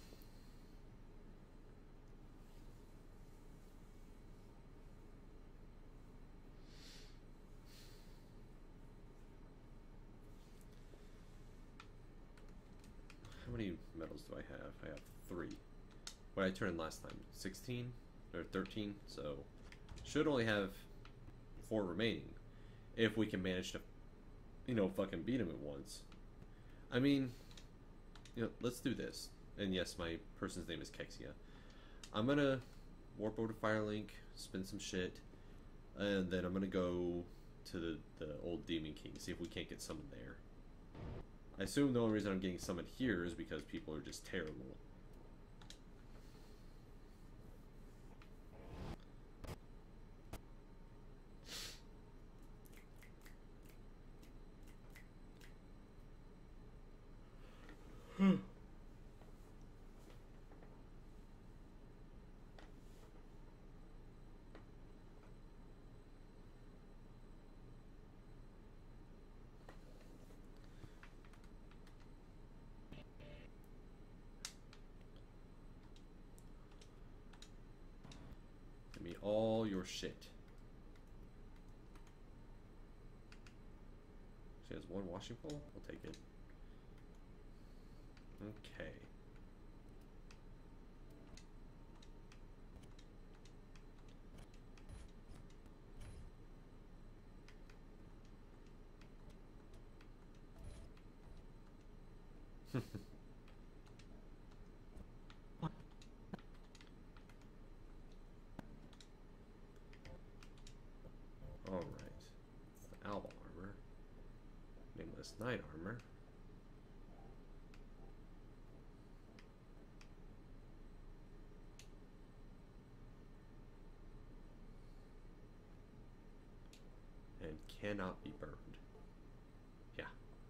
How many medals do I have? I have three. What did I turn in last time? sixteen? Or thirteen? So, should only have four remaining. If we can manage to, you know, fucking beat him at once. I mean, you know, let's do this. And yes, my person's name is Kexia. I'm gonna warp over to Firelink, spin some shit, and then I'm gonna go to the, the old Demon King, see if we can't get summoned there. I assume the only reason I'm getting summoned here is because people are just terrible. Hmm. Give me all your shit. She has one washing pole? I'll take it. Okay. Alright. It's the Alba armor. Nameless Knight armor. cannot be burned. Yeah.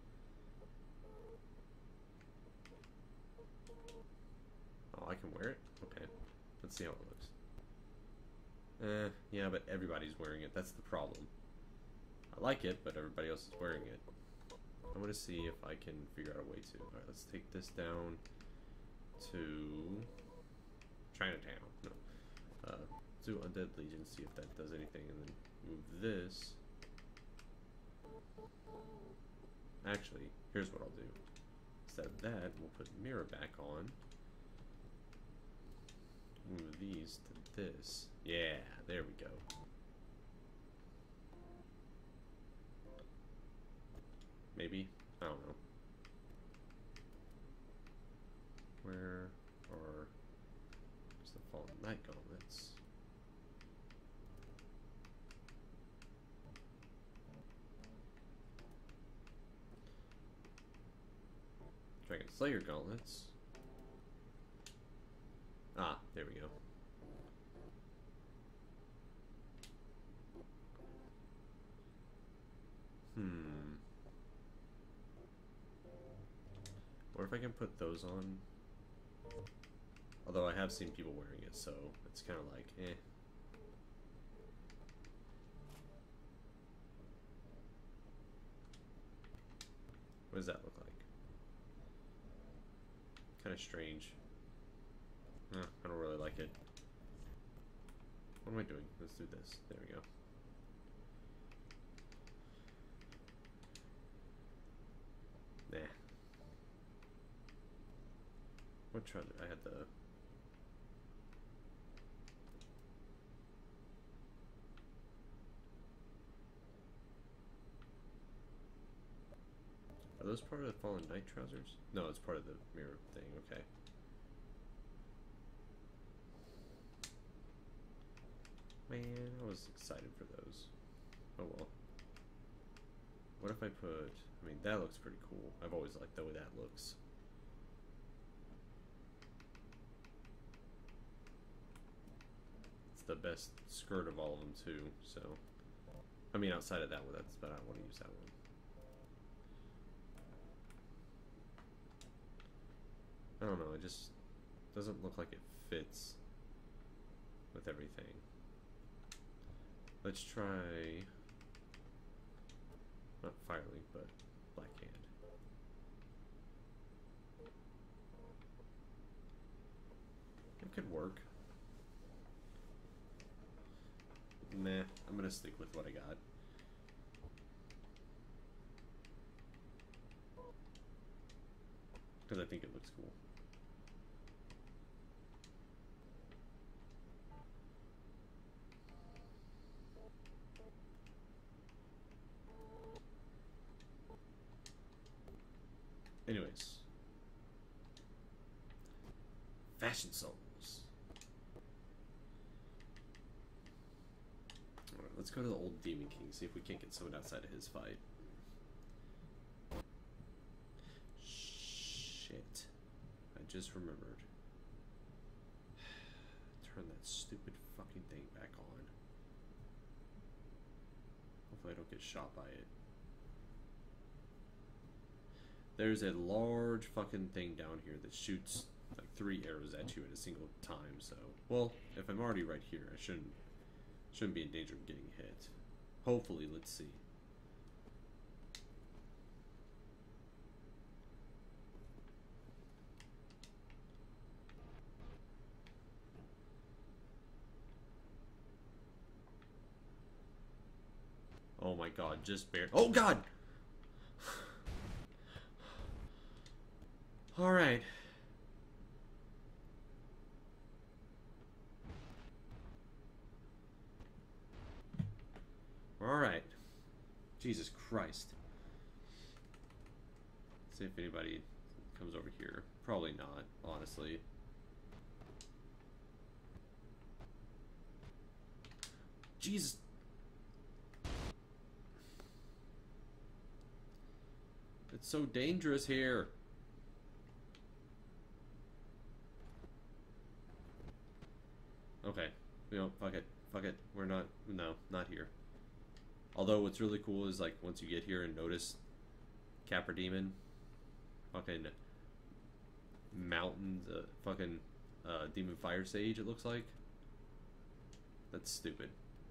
Oh, I can wear it? Okay. Let's see how it looks. Eh, yeah, but everybody's wearing it. That's the problem. I like it, but everybody else is wearing it. I want to see if I can figure out a way to. Alright, let's take this down to Chinatown. No. Uh, do Undead Legion, see if that does anything, and then move this. Actually, here's what I'll do. Instead of that, we'll put mirror back on. Move these to this. Yeah, there we go. Maybe? I don't know. Where are the Fallen Knight gauntlets? Dragon Slayer gauntlets. Ah, there we go. Hmm. Or if I can put those on. Although I have seen people wearing it, so it's kind of like, eh. What does that look like? Kind of strange. Uh, I don't really like it. What am I doing? Let's do this. There we go. Nah. What try? I had the. Are those part of the Fallen Knight trousers? No, it's part of the mirror thing. Okay. Man, I was excited for those. Oh well. What if I put... I mean, that looks pretty cool. I've always liked the way that looks. It's the best skirt of all of them, too, so... I mean, outside of that one, that's, but I want to use that one. I don't know, it just doesn't look like it fits with everything. Let's try, not Firelink, but Black Hand. It could work. Nah, I'm gonna stick with what I got. Because I think it looks cool. Anyways, Fashion Souls. Alright, let's go to the old Demon King, see if we can't get someone outside of his fight. Shit. I just remembered. Turn that stupid fucking thing back on. Hopefully I don't get shot by it. There's a large fucking thing down here that shoots like three arrows at you at a single time, so... Well, if I'm already right here, I shouldn't shouldn't be in danger of getting hit. Hopefully, let's see. Oh my god, just bare- Oh god! Alright. Alright. Jesus Christ. Let's see if anybody comes over here. Probably not, honestly. Jesus. It's so dangerous here. Okay. You know, fuck it. Fuck it. We're not... No, not here. Although what's really cool is like once you get here and notice Capra Demon, fucking mountains, uh, fucking uh, Demon Fire Sage. It looks like that's stupid.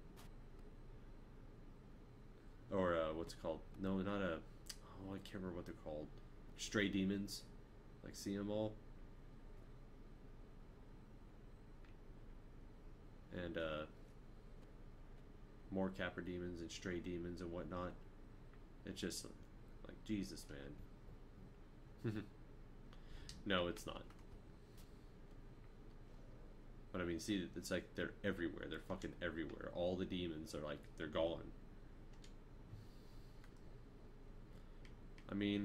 Or uh, what's it called? No, not a. Oh, I can't remember what they're called. Stray demons, like see them all. And uh, more Capra demons and stray demons and whatnot. It's just like Jesus, man. No, it's not. But I mean, see, it's like they're everywhere. They're fucking everywhere. All the demons are like, they're gone. I mean,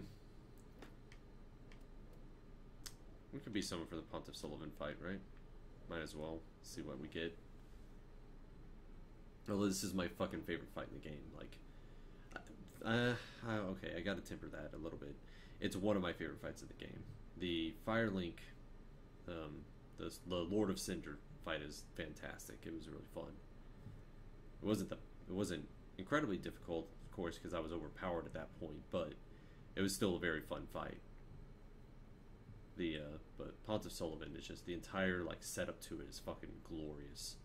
we could be someone for the Pontiff Sullivan fight, right? Might as well see what we get. Although this is my fucking favorite fight in the game. Like, uh, uh, okay, I gotta temper that a little bit. It's one of my favorite fights of the game. The Firelink, um, the, the Lord of Cinder fight is fantastic. It was really fun. It wasn't the, it wasn't incredibly difficult, of course, because I was overpowered at that point, but it was still a very fun fight. The, uh, but Pontiff Sullivan is just, the entire, like, setup to it is fucking glorious.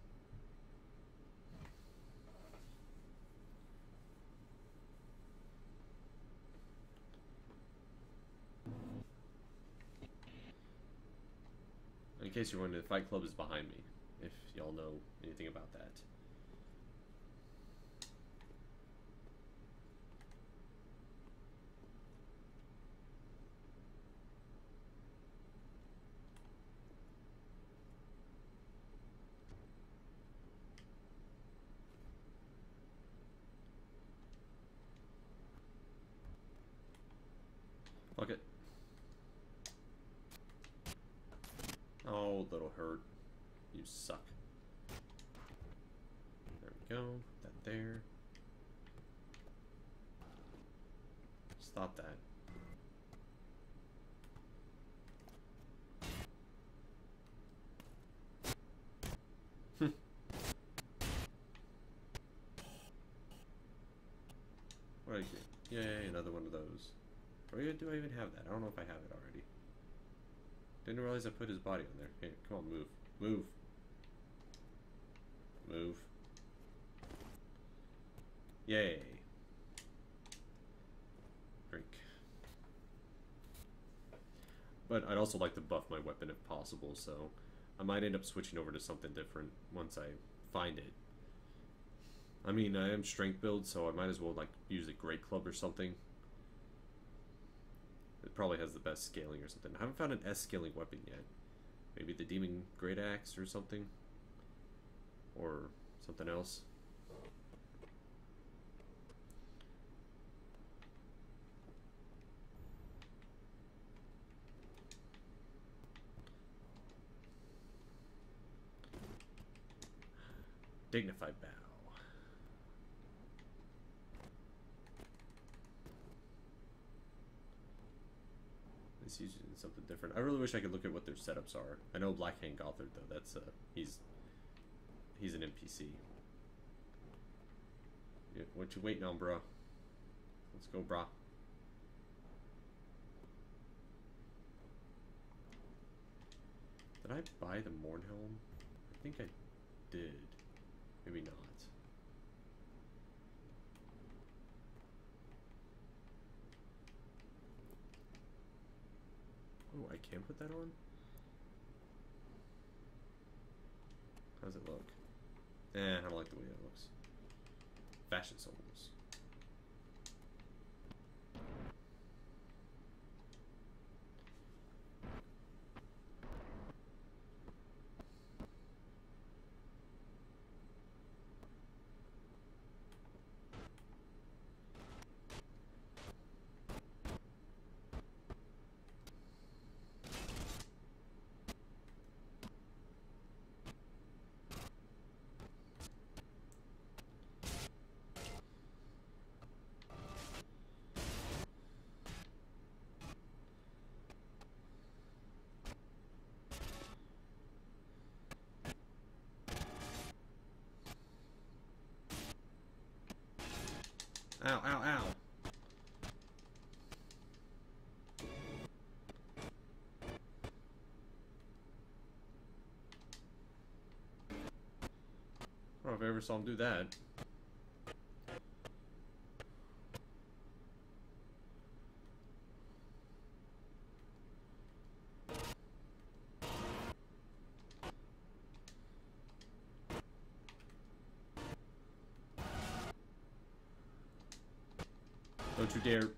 In case you're wondering, the Fight Club is behind me, if y'all know anything about that. Fuck it. Oh, little hurt. You suck. There we go. Put that there. Stop that. What do I get? Yay, another one of those. Or do I even have that? I don't know if I have it already. Didn't realize I put his body on there. Here, come on, move. Move. Move. Yay. Drink. But I'd also like to buff my weapon if possible, so I might end up switching over to something different once I find it. I mean, I am strength build, so I might as well like use a great club or something. It probably has the best scaling or something. I haven't found an S scaling weapon yet. Maybe the Demon Great Axe or something. Or something else. Dignified bow. Using something different. I really wish I could look at what their setups are. I know Blackhand Gothard though. That's uh, he's he's an N P C. Yeah, what you waiting on, bro? Let's go, brah. Did I buy the Mournhelm? I think I did. Maybe not. Oh, I can put that on? How does it look? Eh, I don't like the way that looks. Fashion Souls. ow, ow, ow. I don't know if I ever saw him do that. Don't you dare.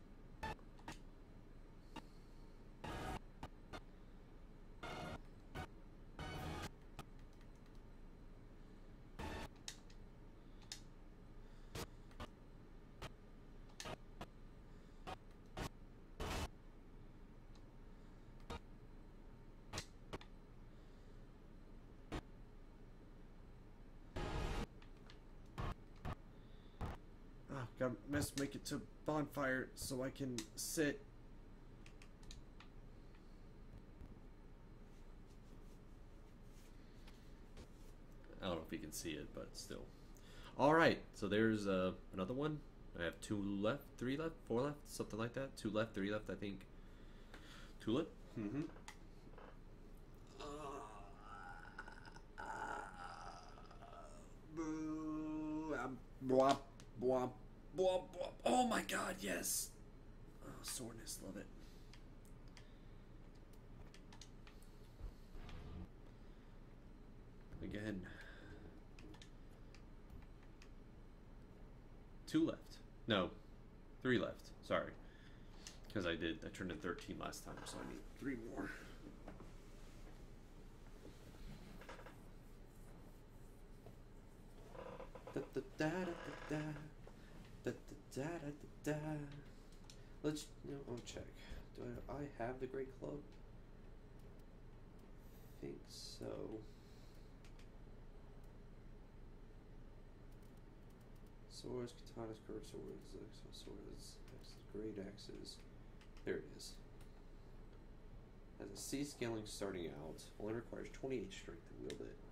Oh, gotta must make it to bonfire so I can sit. I don't know if you can see it, but still. Alright, so there's uh, another one. I have two left, three left, four left, something like that. Two left, three left, I think. Tulip? Mm-hmm. Bwop, bwop, bwop, bwop. Oh my god, yes! Oh, soreness, love it. Again. Two left. No, three left. Sorry. Because I did, I turned in thirteen last time, so I need three more. Da, da, da, da, da, da, da, da, da, da. Let's, no, I'll check. Do I, I have the Great Club? I think so. Swords, katanas, curved swords, swords, great axes. There it is. Has a C scaling starting out. Only requires twenty-eight strength to wield it.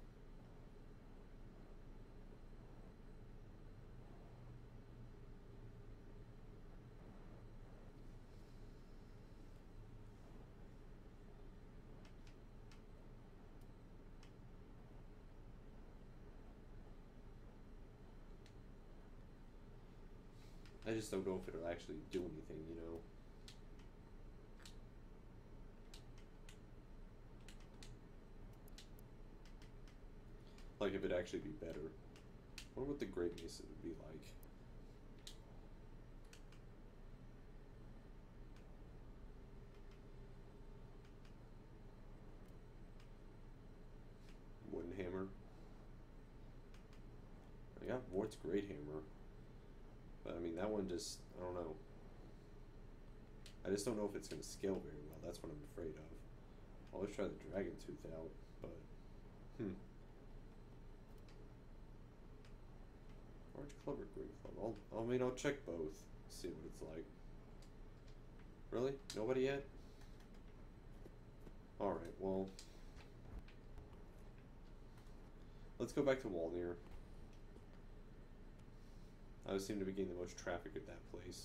I just don't know if it'll actually do anything, you know. Like if it'd actually be better. I wonder what the Great Mason would be like. Wooden hammer. I got Vort's Great Hammer. But I mean, that one just, I don't know. I just don't know if it's going to scale very well. That's what I'm afraid of. I'll always try the Dragon Tooth out, but, hmm. Orange Club or Green Club? I'll, I mean, I'll check both, see what it's like. Really? Nobody yet? Alright, well. Let's go back to Walnir. I seem to be getting the most traffic at that place.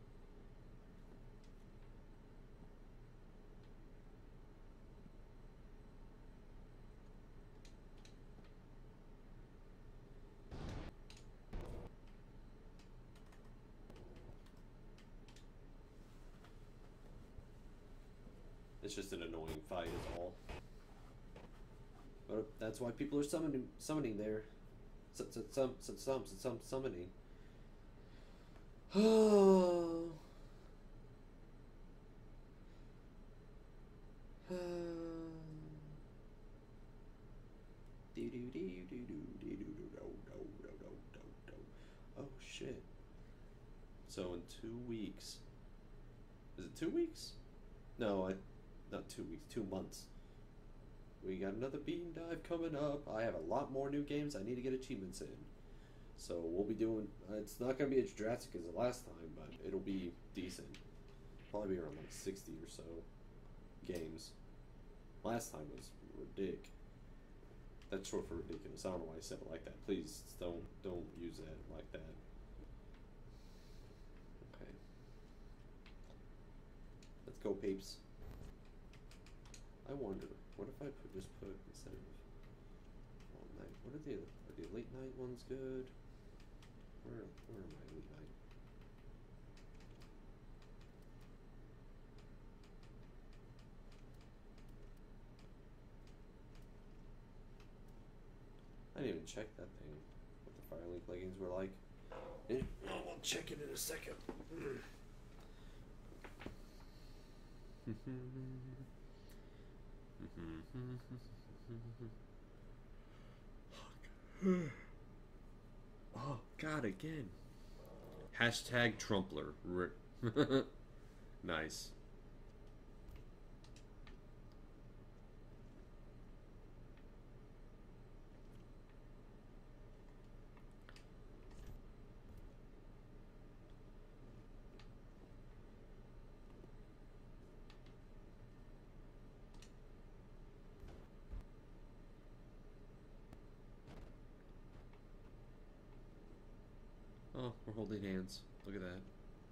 It's just an annoying fight is all. But that's why people are summoning summoning there. Some some some some some summoning. Oh. Oh shit. So in two weeks. Is it two weeks? No, I not two weeks, two months. We got another bean dive coming up. I have a lot more new games I need to get achievements in. So we'll be doing, uh, it's not going to be as drastic as the last time, but it'll be decent. Probably be around like sixty or so games. Last time was ridic. That's short for ridiculous. I don't know why I said it like that. Please don't don't use that like that. Let's go, peeps. I wonder, what if I put just put instead of all night? What are the are the late night ones good? Where where am I late night? I didn't even check that thing. What the Firelink leggings were like. And, oh, we'll check it in a second. Oh God, again. Hashtag Trumpler. Nice. Oh, we're holding hands. Look at that.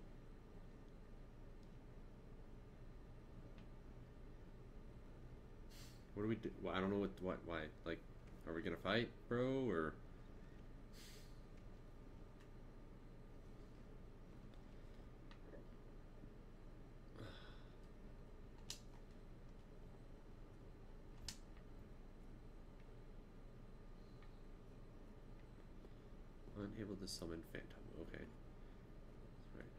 What do we do? Well, I don't know what, what, why. Like, are we gonna fight, bro, or? Unable to summon Phantom. Okay. That's right.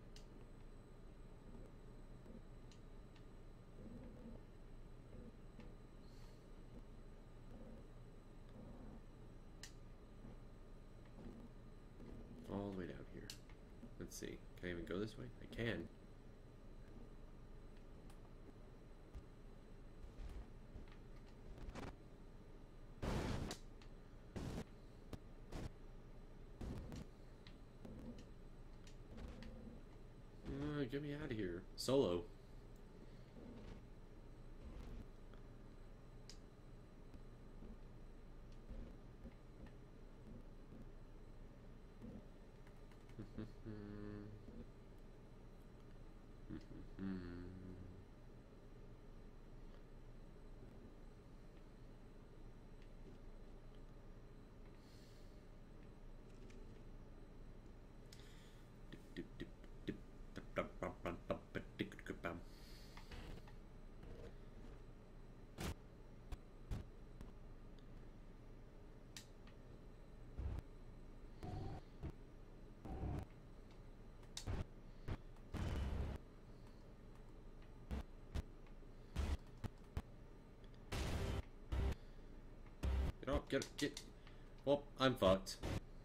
All the way down here. Let's see. Can I even go this way? I can. Uh, get me out of here. Solo. Get up, get, get. Well, I'm fucked.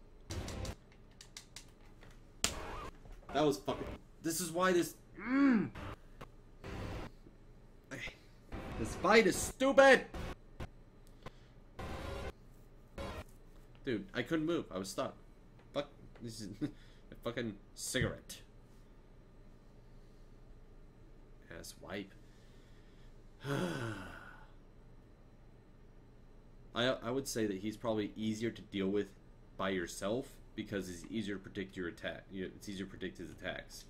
That was fucking. This is why this. Mm, this fight is stupid! Dude, I couldn't move. I was stuck. Fuck. This is a fucking cigarette. Ass wipe. I, I would say that he's probably easier to deal with by yourself because it's easier to predict your attack. You know, it's easier to predict his attacks.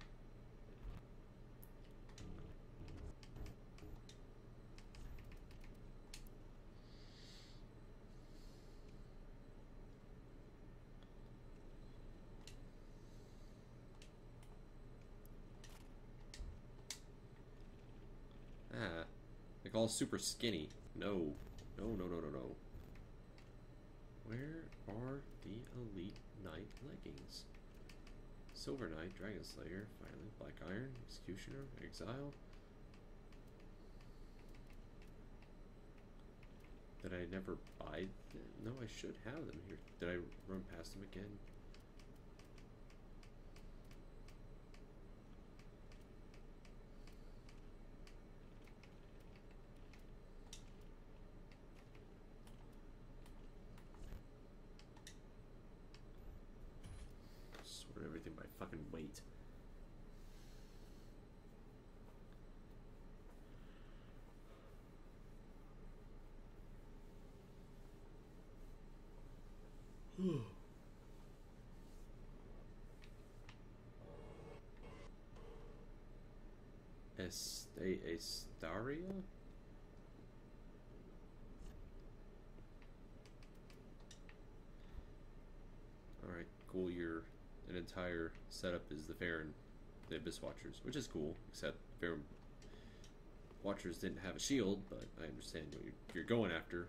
Ah, like all super skinny. No. No, no, no, no, no. Where are the Elite Knight leggings? Silver Knight, Dragon Slayer, finally, Black Iron, Executioner, Exile. Did I never buy them? No, I should have them here. Did I run past them again? Sort everything by fucking weight. Est Estaria? Alright, cool. Your an entire setup is the Farron, the Abyss Watchers, which is cool, except Farron Watchers didn't have a shield, but I understand what you're, you're going after.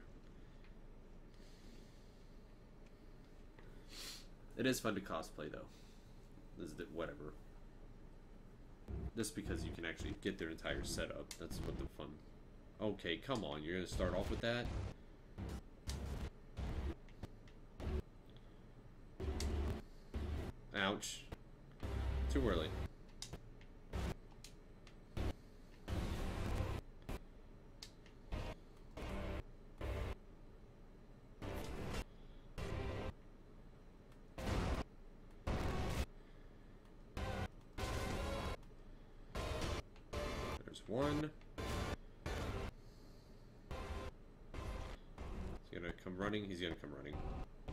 It is fun to cosplay, though. This is the, whatever. Just because you can actually get their entire setup. That's what the fun... Okay, come on. You're going to start off with that? Ouch. Too early. There's one. He's gonna come running. He's gonna come running.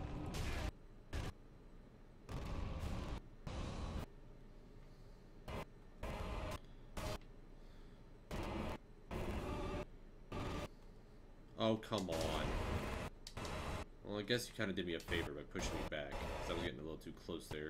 Oh, come on. Well, I guess you kind of did me a favor by pushing me back, because I was getting a little too close there.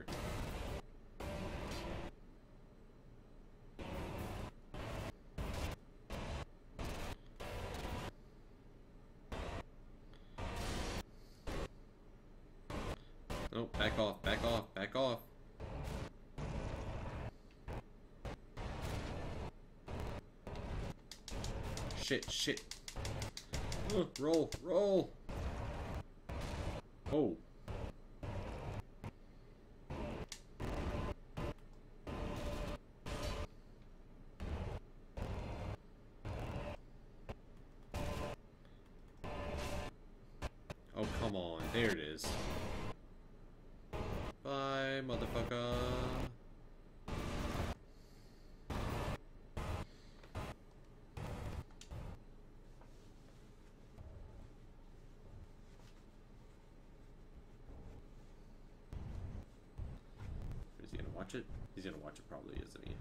No, back off, back off, back off. Shit, shit. Uh, roll, roll. Oh. Oh, come on. There it is. Bye, motherfucker. Is he gonna watch it? He's gonna watch it probably, isn't he?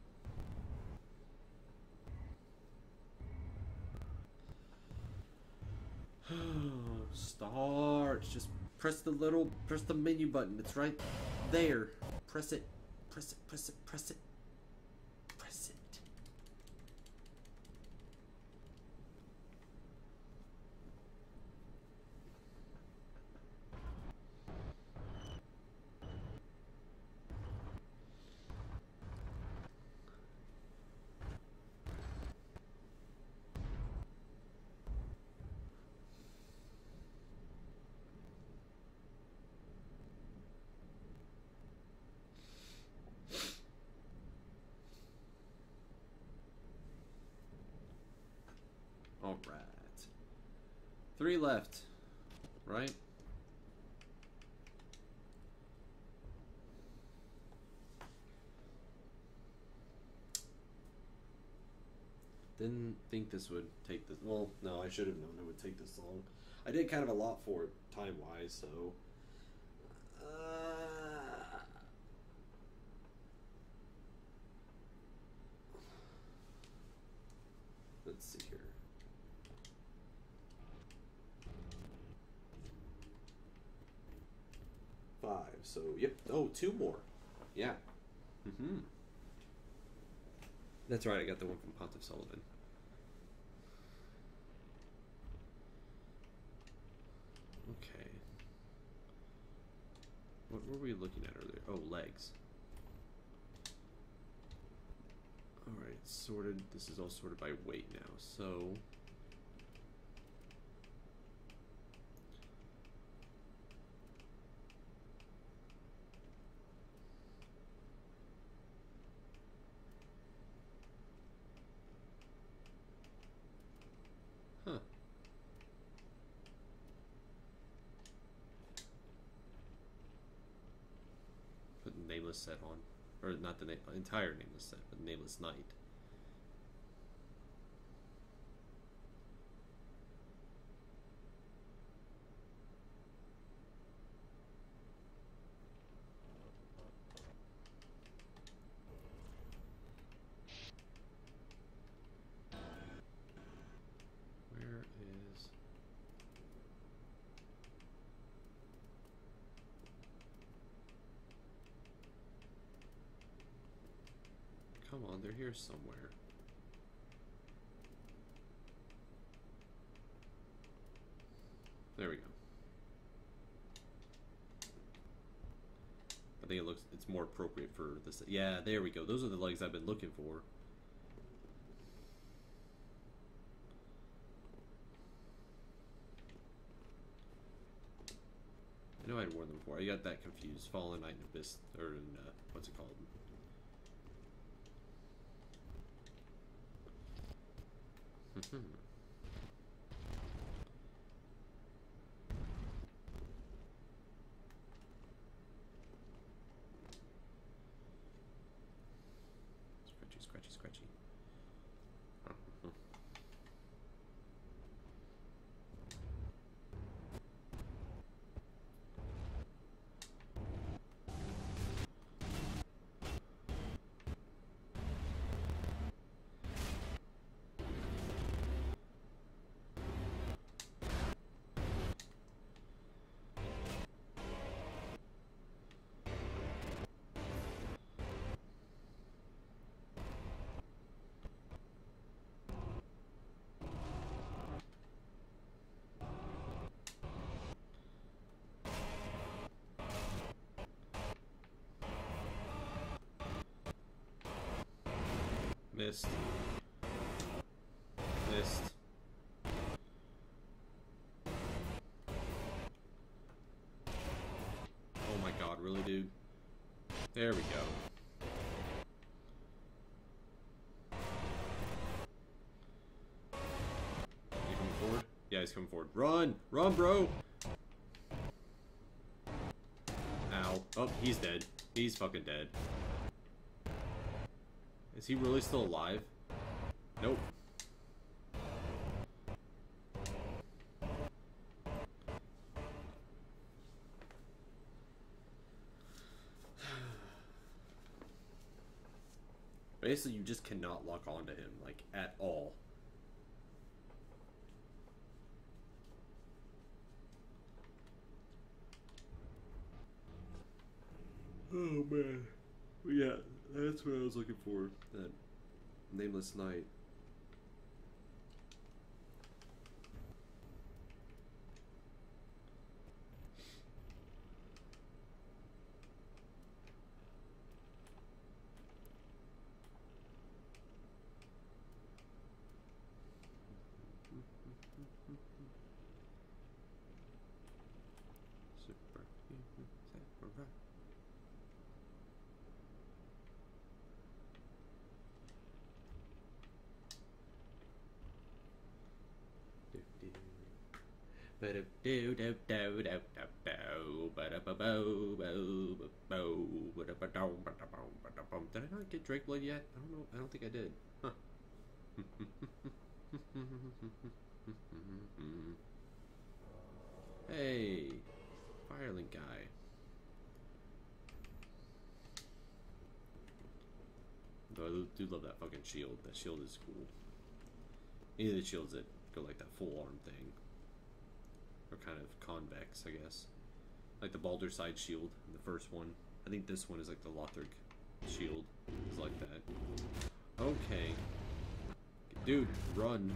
Start. Just press the little, press the menu button. It's right there. Press it. Press it. Press it. Press it. Press it. All right. Three left, right? Didn't think this would take this. Well, no, I should have known it would take this long. I did kind of a lot for it time-wise, so. Uh, let's see here. Five. So, yep. Oh, two more. Yeah. Mm-hmm. That's right. I got the one from Pontiff Sullivan. Okay. What were we looking at earlier? Oh, legs. Alright, sorted. This is all sorted by weight now. So... Huh. Put the Nameless set on. Or not the na entire Nameless set, but Nameless Knight. They're here somewhere. There we go. I think it looks, it's more appropriate for this. Yeah, there we go. Those are the legs I've been looking for. I know I'd worn them before. I got that confused. Fallen Knight and Abyss, or in, uh, what's it called? Scratchy, scratchy, scratchy. Missed. Missed. Oh my god, really, dude? There we go. Is he coming forward? Yeah, he's coming forward. Run! Run, bro! Ow. Oh, he's dead. He's fucking dead. Is he really still alive? Nope. Basically, you just cannot lock onto him, like, at all. Oh, man. Yeah, that's what I was looking for. That Nameless Knight. Super. Super. Do do do do do do do ba da ba bo bo bo ba da ba dum ba da bum ba da bum. Did I not get Drake Blood yet? I don't know. I don't think I did. Huh. Hey, Firelink guy. Though I do love that fucking shield. That shield is cool. Any of the shields that go like that full arm thing. Or kind of convex, I guess. Like the Baldur side shield, the first one. I think this one is like the Lothric shield. Is like that. Okay. Dude, run.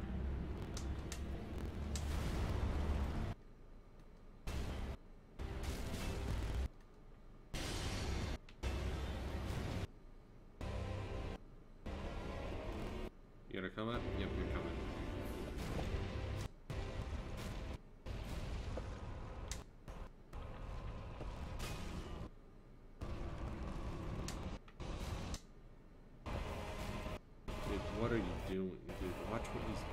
You gonna come up? Yep, you're coming. What are you doing, dude? Watch what he's...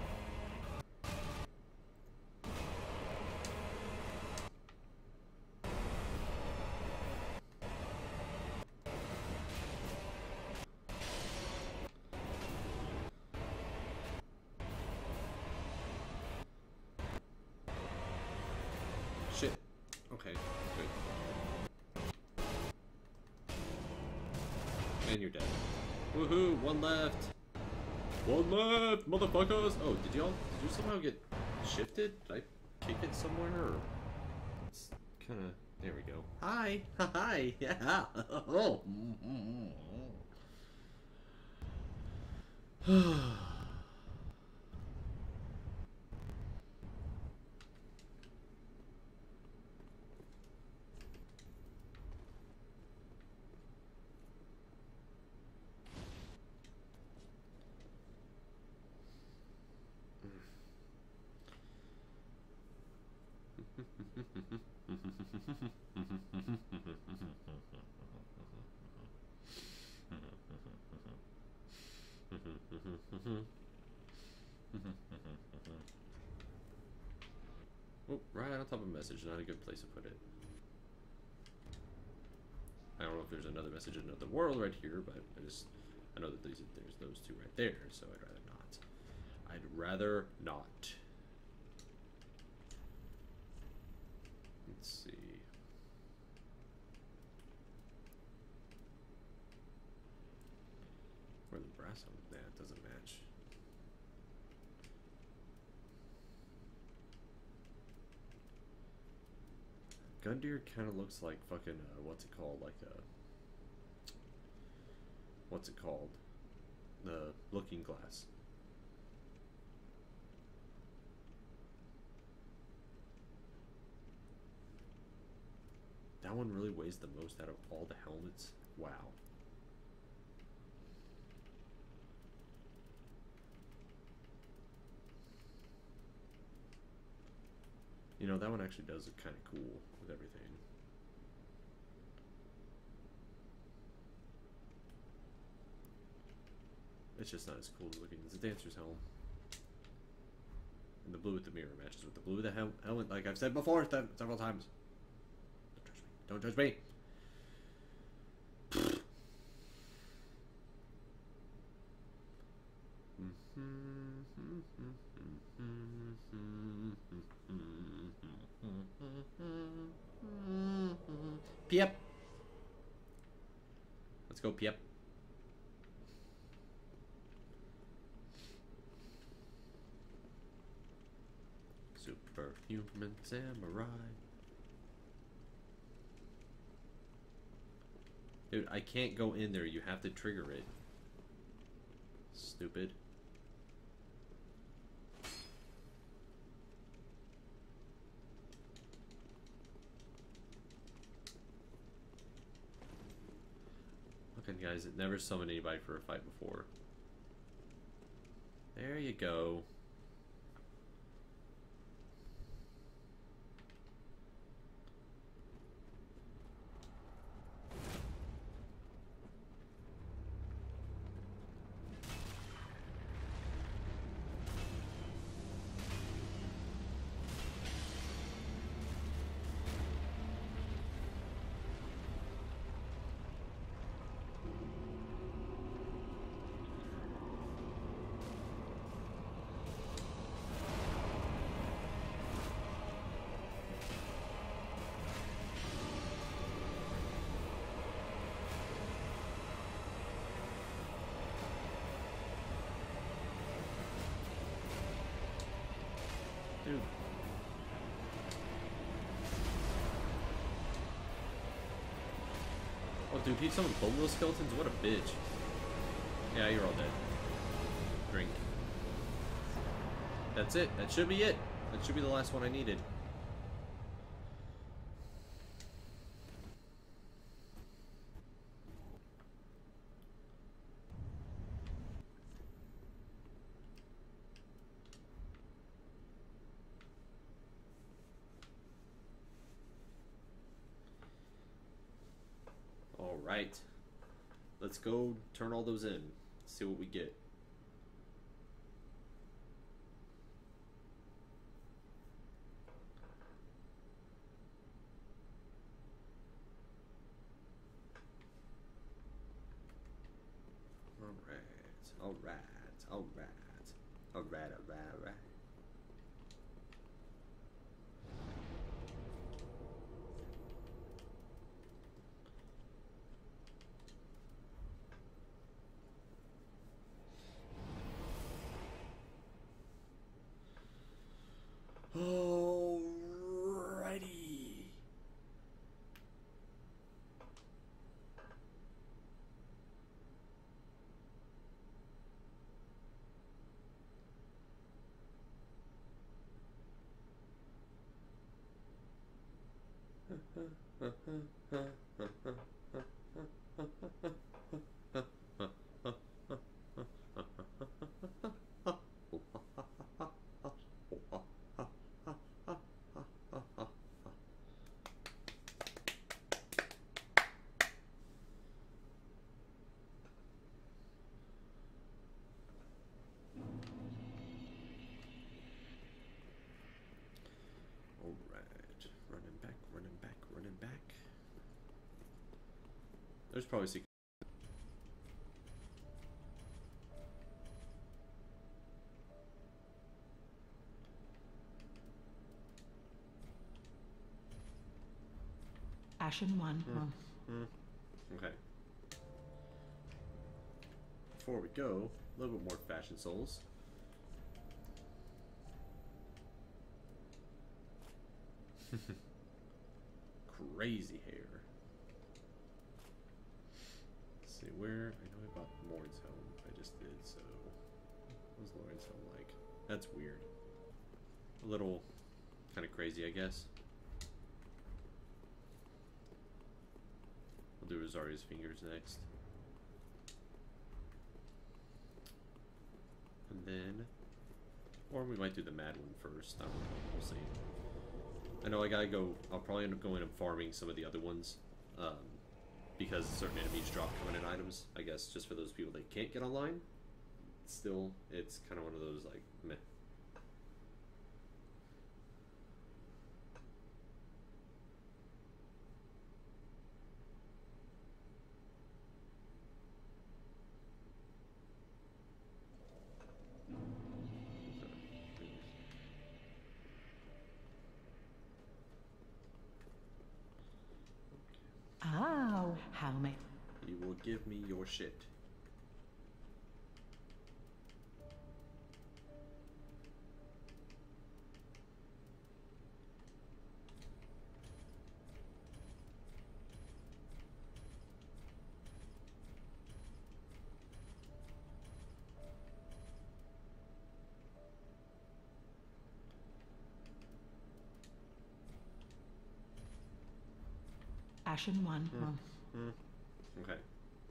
Shit. Okay, good. And you're dead. Woohoo! One left! One left, motherfuckers! Oh, did y'all, did you somehow get shifted? Did I kick it somewhere, or? It's kind of, there we go. Hi! Hi! Yeah! Oh! Oh, right on top of a message, not a good place to put it. I don't know if there's another message in another world right here, but I just I know that these there's those two right there, so I'd rather not. I'd rather not. Let's see. Where the brass on that yeah, doesn't match. Gundyr kind of looks like fucking uh, what's it called? Like a what's it called? The Looking Glass. That one really weighs the most out of all the helmets. Wow. You know, that one actually does look kind of cool with everything. It's just not as cool looking as the Dancer's helm. And the blue with the mirror matches with the blue with the hel helmet, like I've said before several times. Don't judge me. Don't judge me. Piep. Let's go, Piep. Superhuman samurai. Dude, I can't go in there. You have to trigger it. Stupid. Fucking guys, it never summoned anybody for a fight before. There you go. Dude. Oh, dude, he summoned both those skeletons? What a bitch. Yeah, you're all dead. Drink. That's it. That should be it. That should be the last one I needed. Alright. Let's go turn all those in. See what we get. Alright. Alright. Alright. Alright, alright, alright. Alrighty. There's probably secret. Ashen one. Hmm. Oh. Hmm. Okay. Before we go, a little bit more Fashion Souls. Crazy hair. Let's see where I know I bought Lauren's home. I just did so. What was Lauren's home like? That's weird. A little kind of crazy, I guess. We'll do Rosaria's fingers next. And then, or we might do the mad one first. I don't know. We'll see. I know I gotta go. I'll probably end up going and farming some of the other ones, um, because certain enemies drop covenant items. I guess just for those people that can't get online. Still, it's kind of one of those like meh. Oh, how may... You will give me your shit. Ashen one. Mm. Oh. Mm. Okay.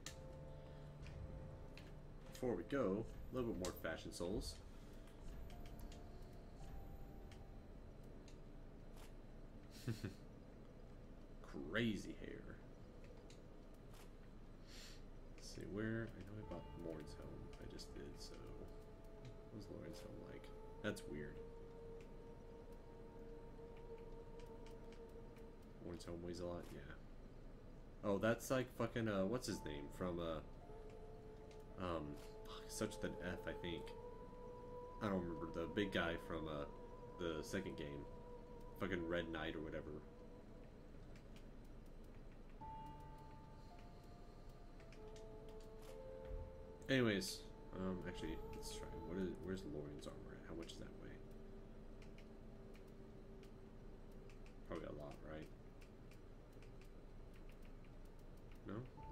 Before we go, a little bit more Fashion Souls. Crazy hair. Let's see where I know I bought Lauren's home. I just did so. What was Lauren's home like? That's weird. Lauren's home weighs a lot. Yeah. Oh, that's like fucking uh, what's his name from uh, um, such an F, I think. I don't remember the big guy from uh, the second game, fucking Red Knight or whatever. Anyways, um, actually, let's try. What is? Where's Lauren's armor at? How much does that weigh? Probably a lot, right? No?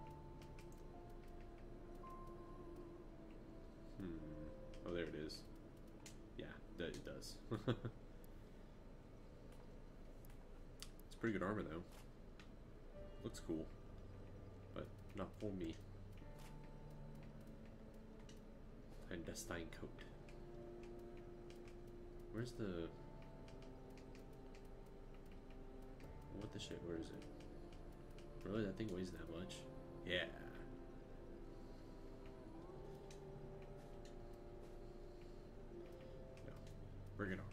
Hmm. Oh, there it is. Yeah, that it does. It's pretty good armor, though. Looks cool. But not for me. Clandestine coat. Where's the... What the shit? Where is it? Really? That thing weighs that much? Yeah. No. Bring it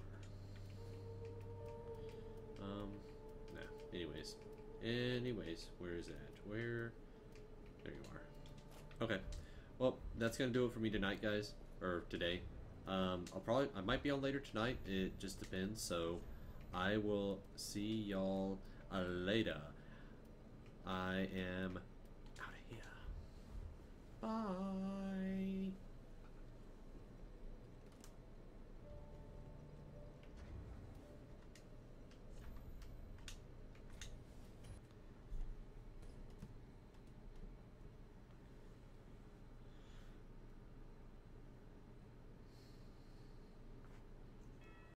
on. Um, nah. Anyways. Anyways, where is it at? Where? There you are. Okay. Well, that's gonna do it for me tonight, guys. Or today. Um, I'll probably, I might be on later tonight. It just depends. So, I will see y'all uh, later. I am out of here. Bye.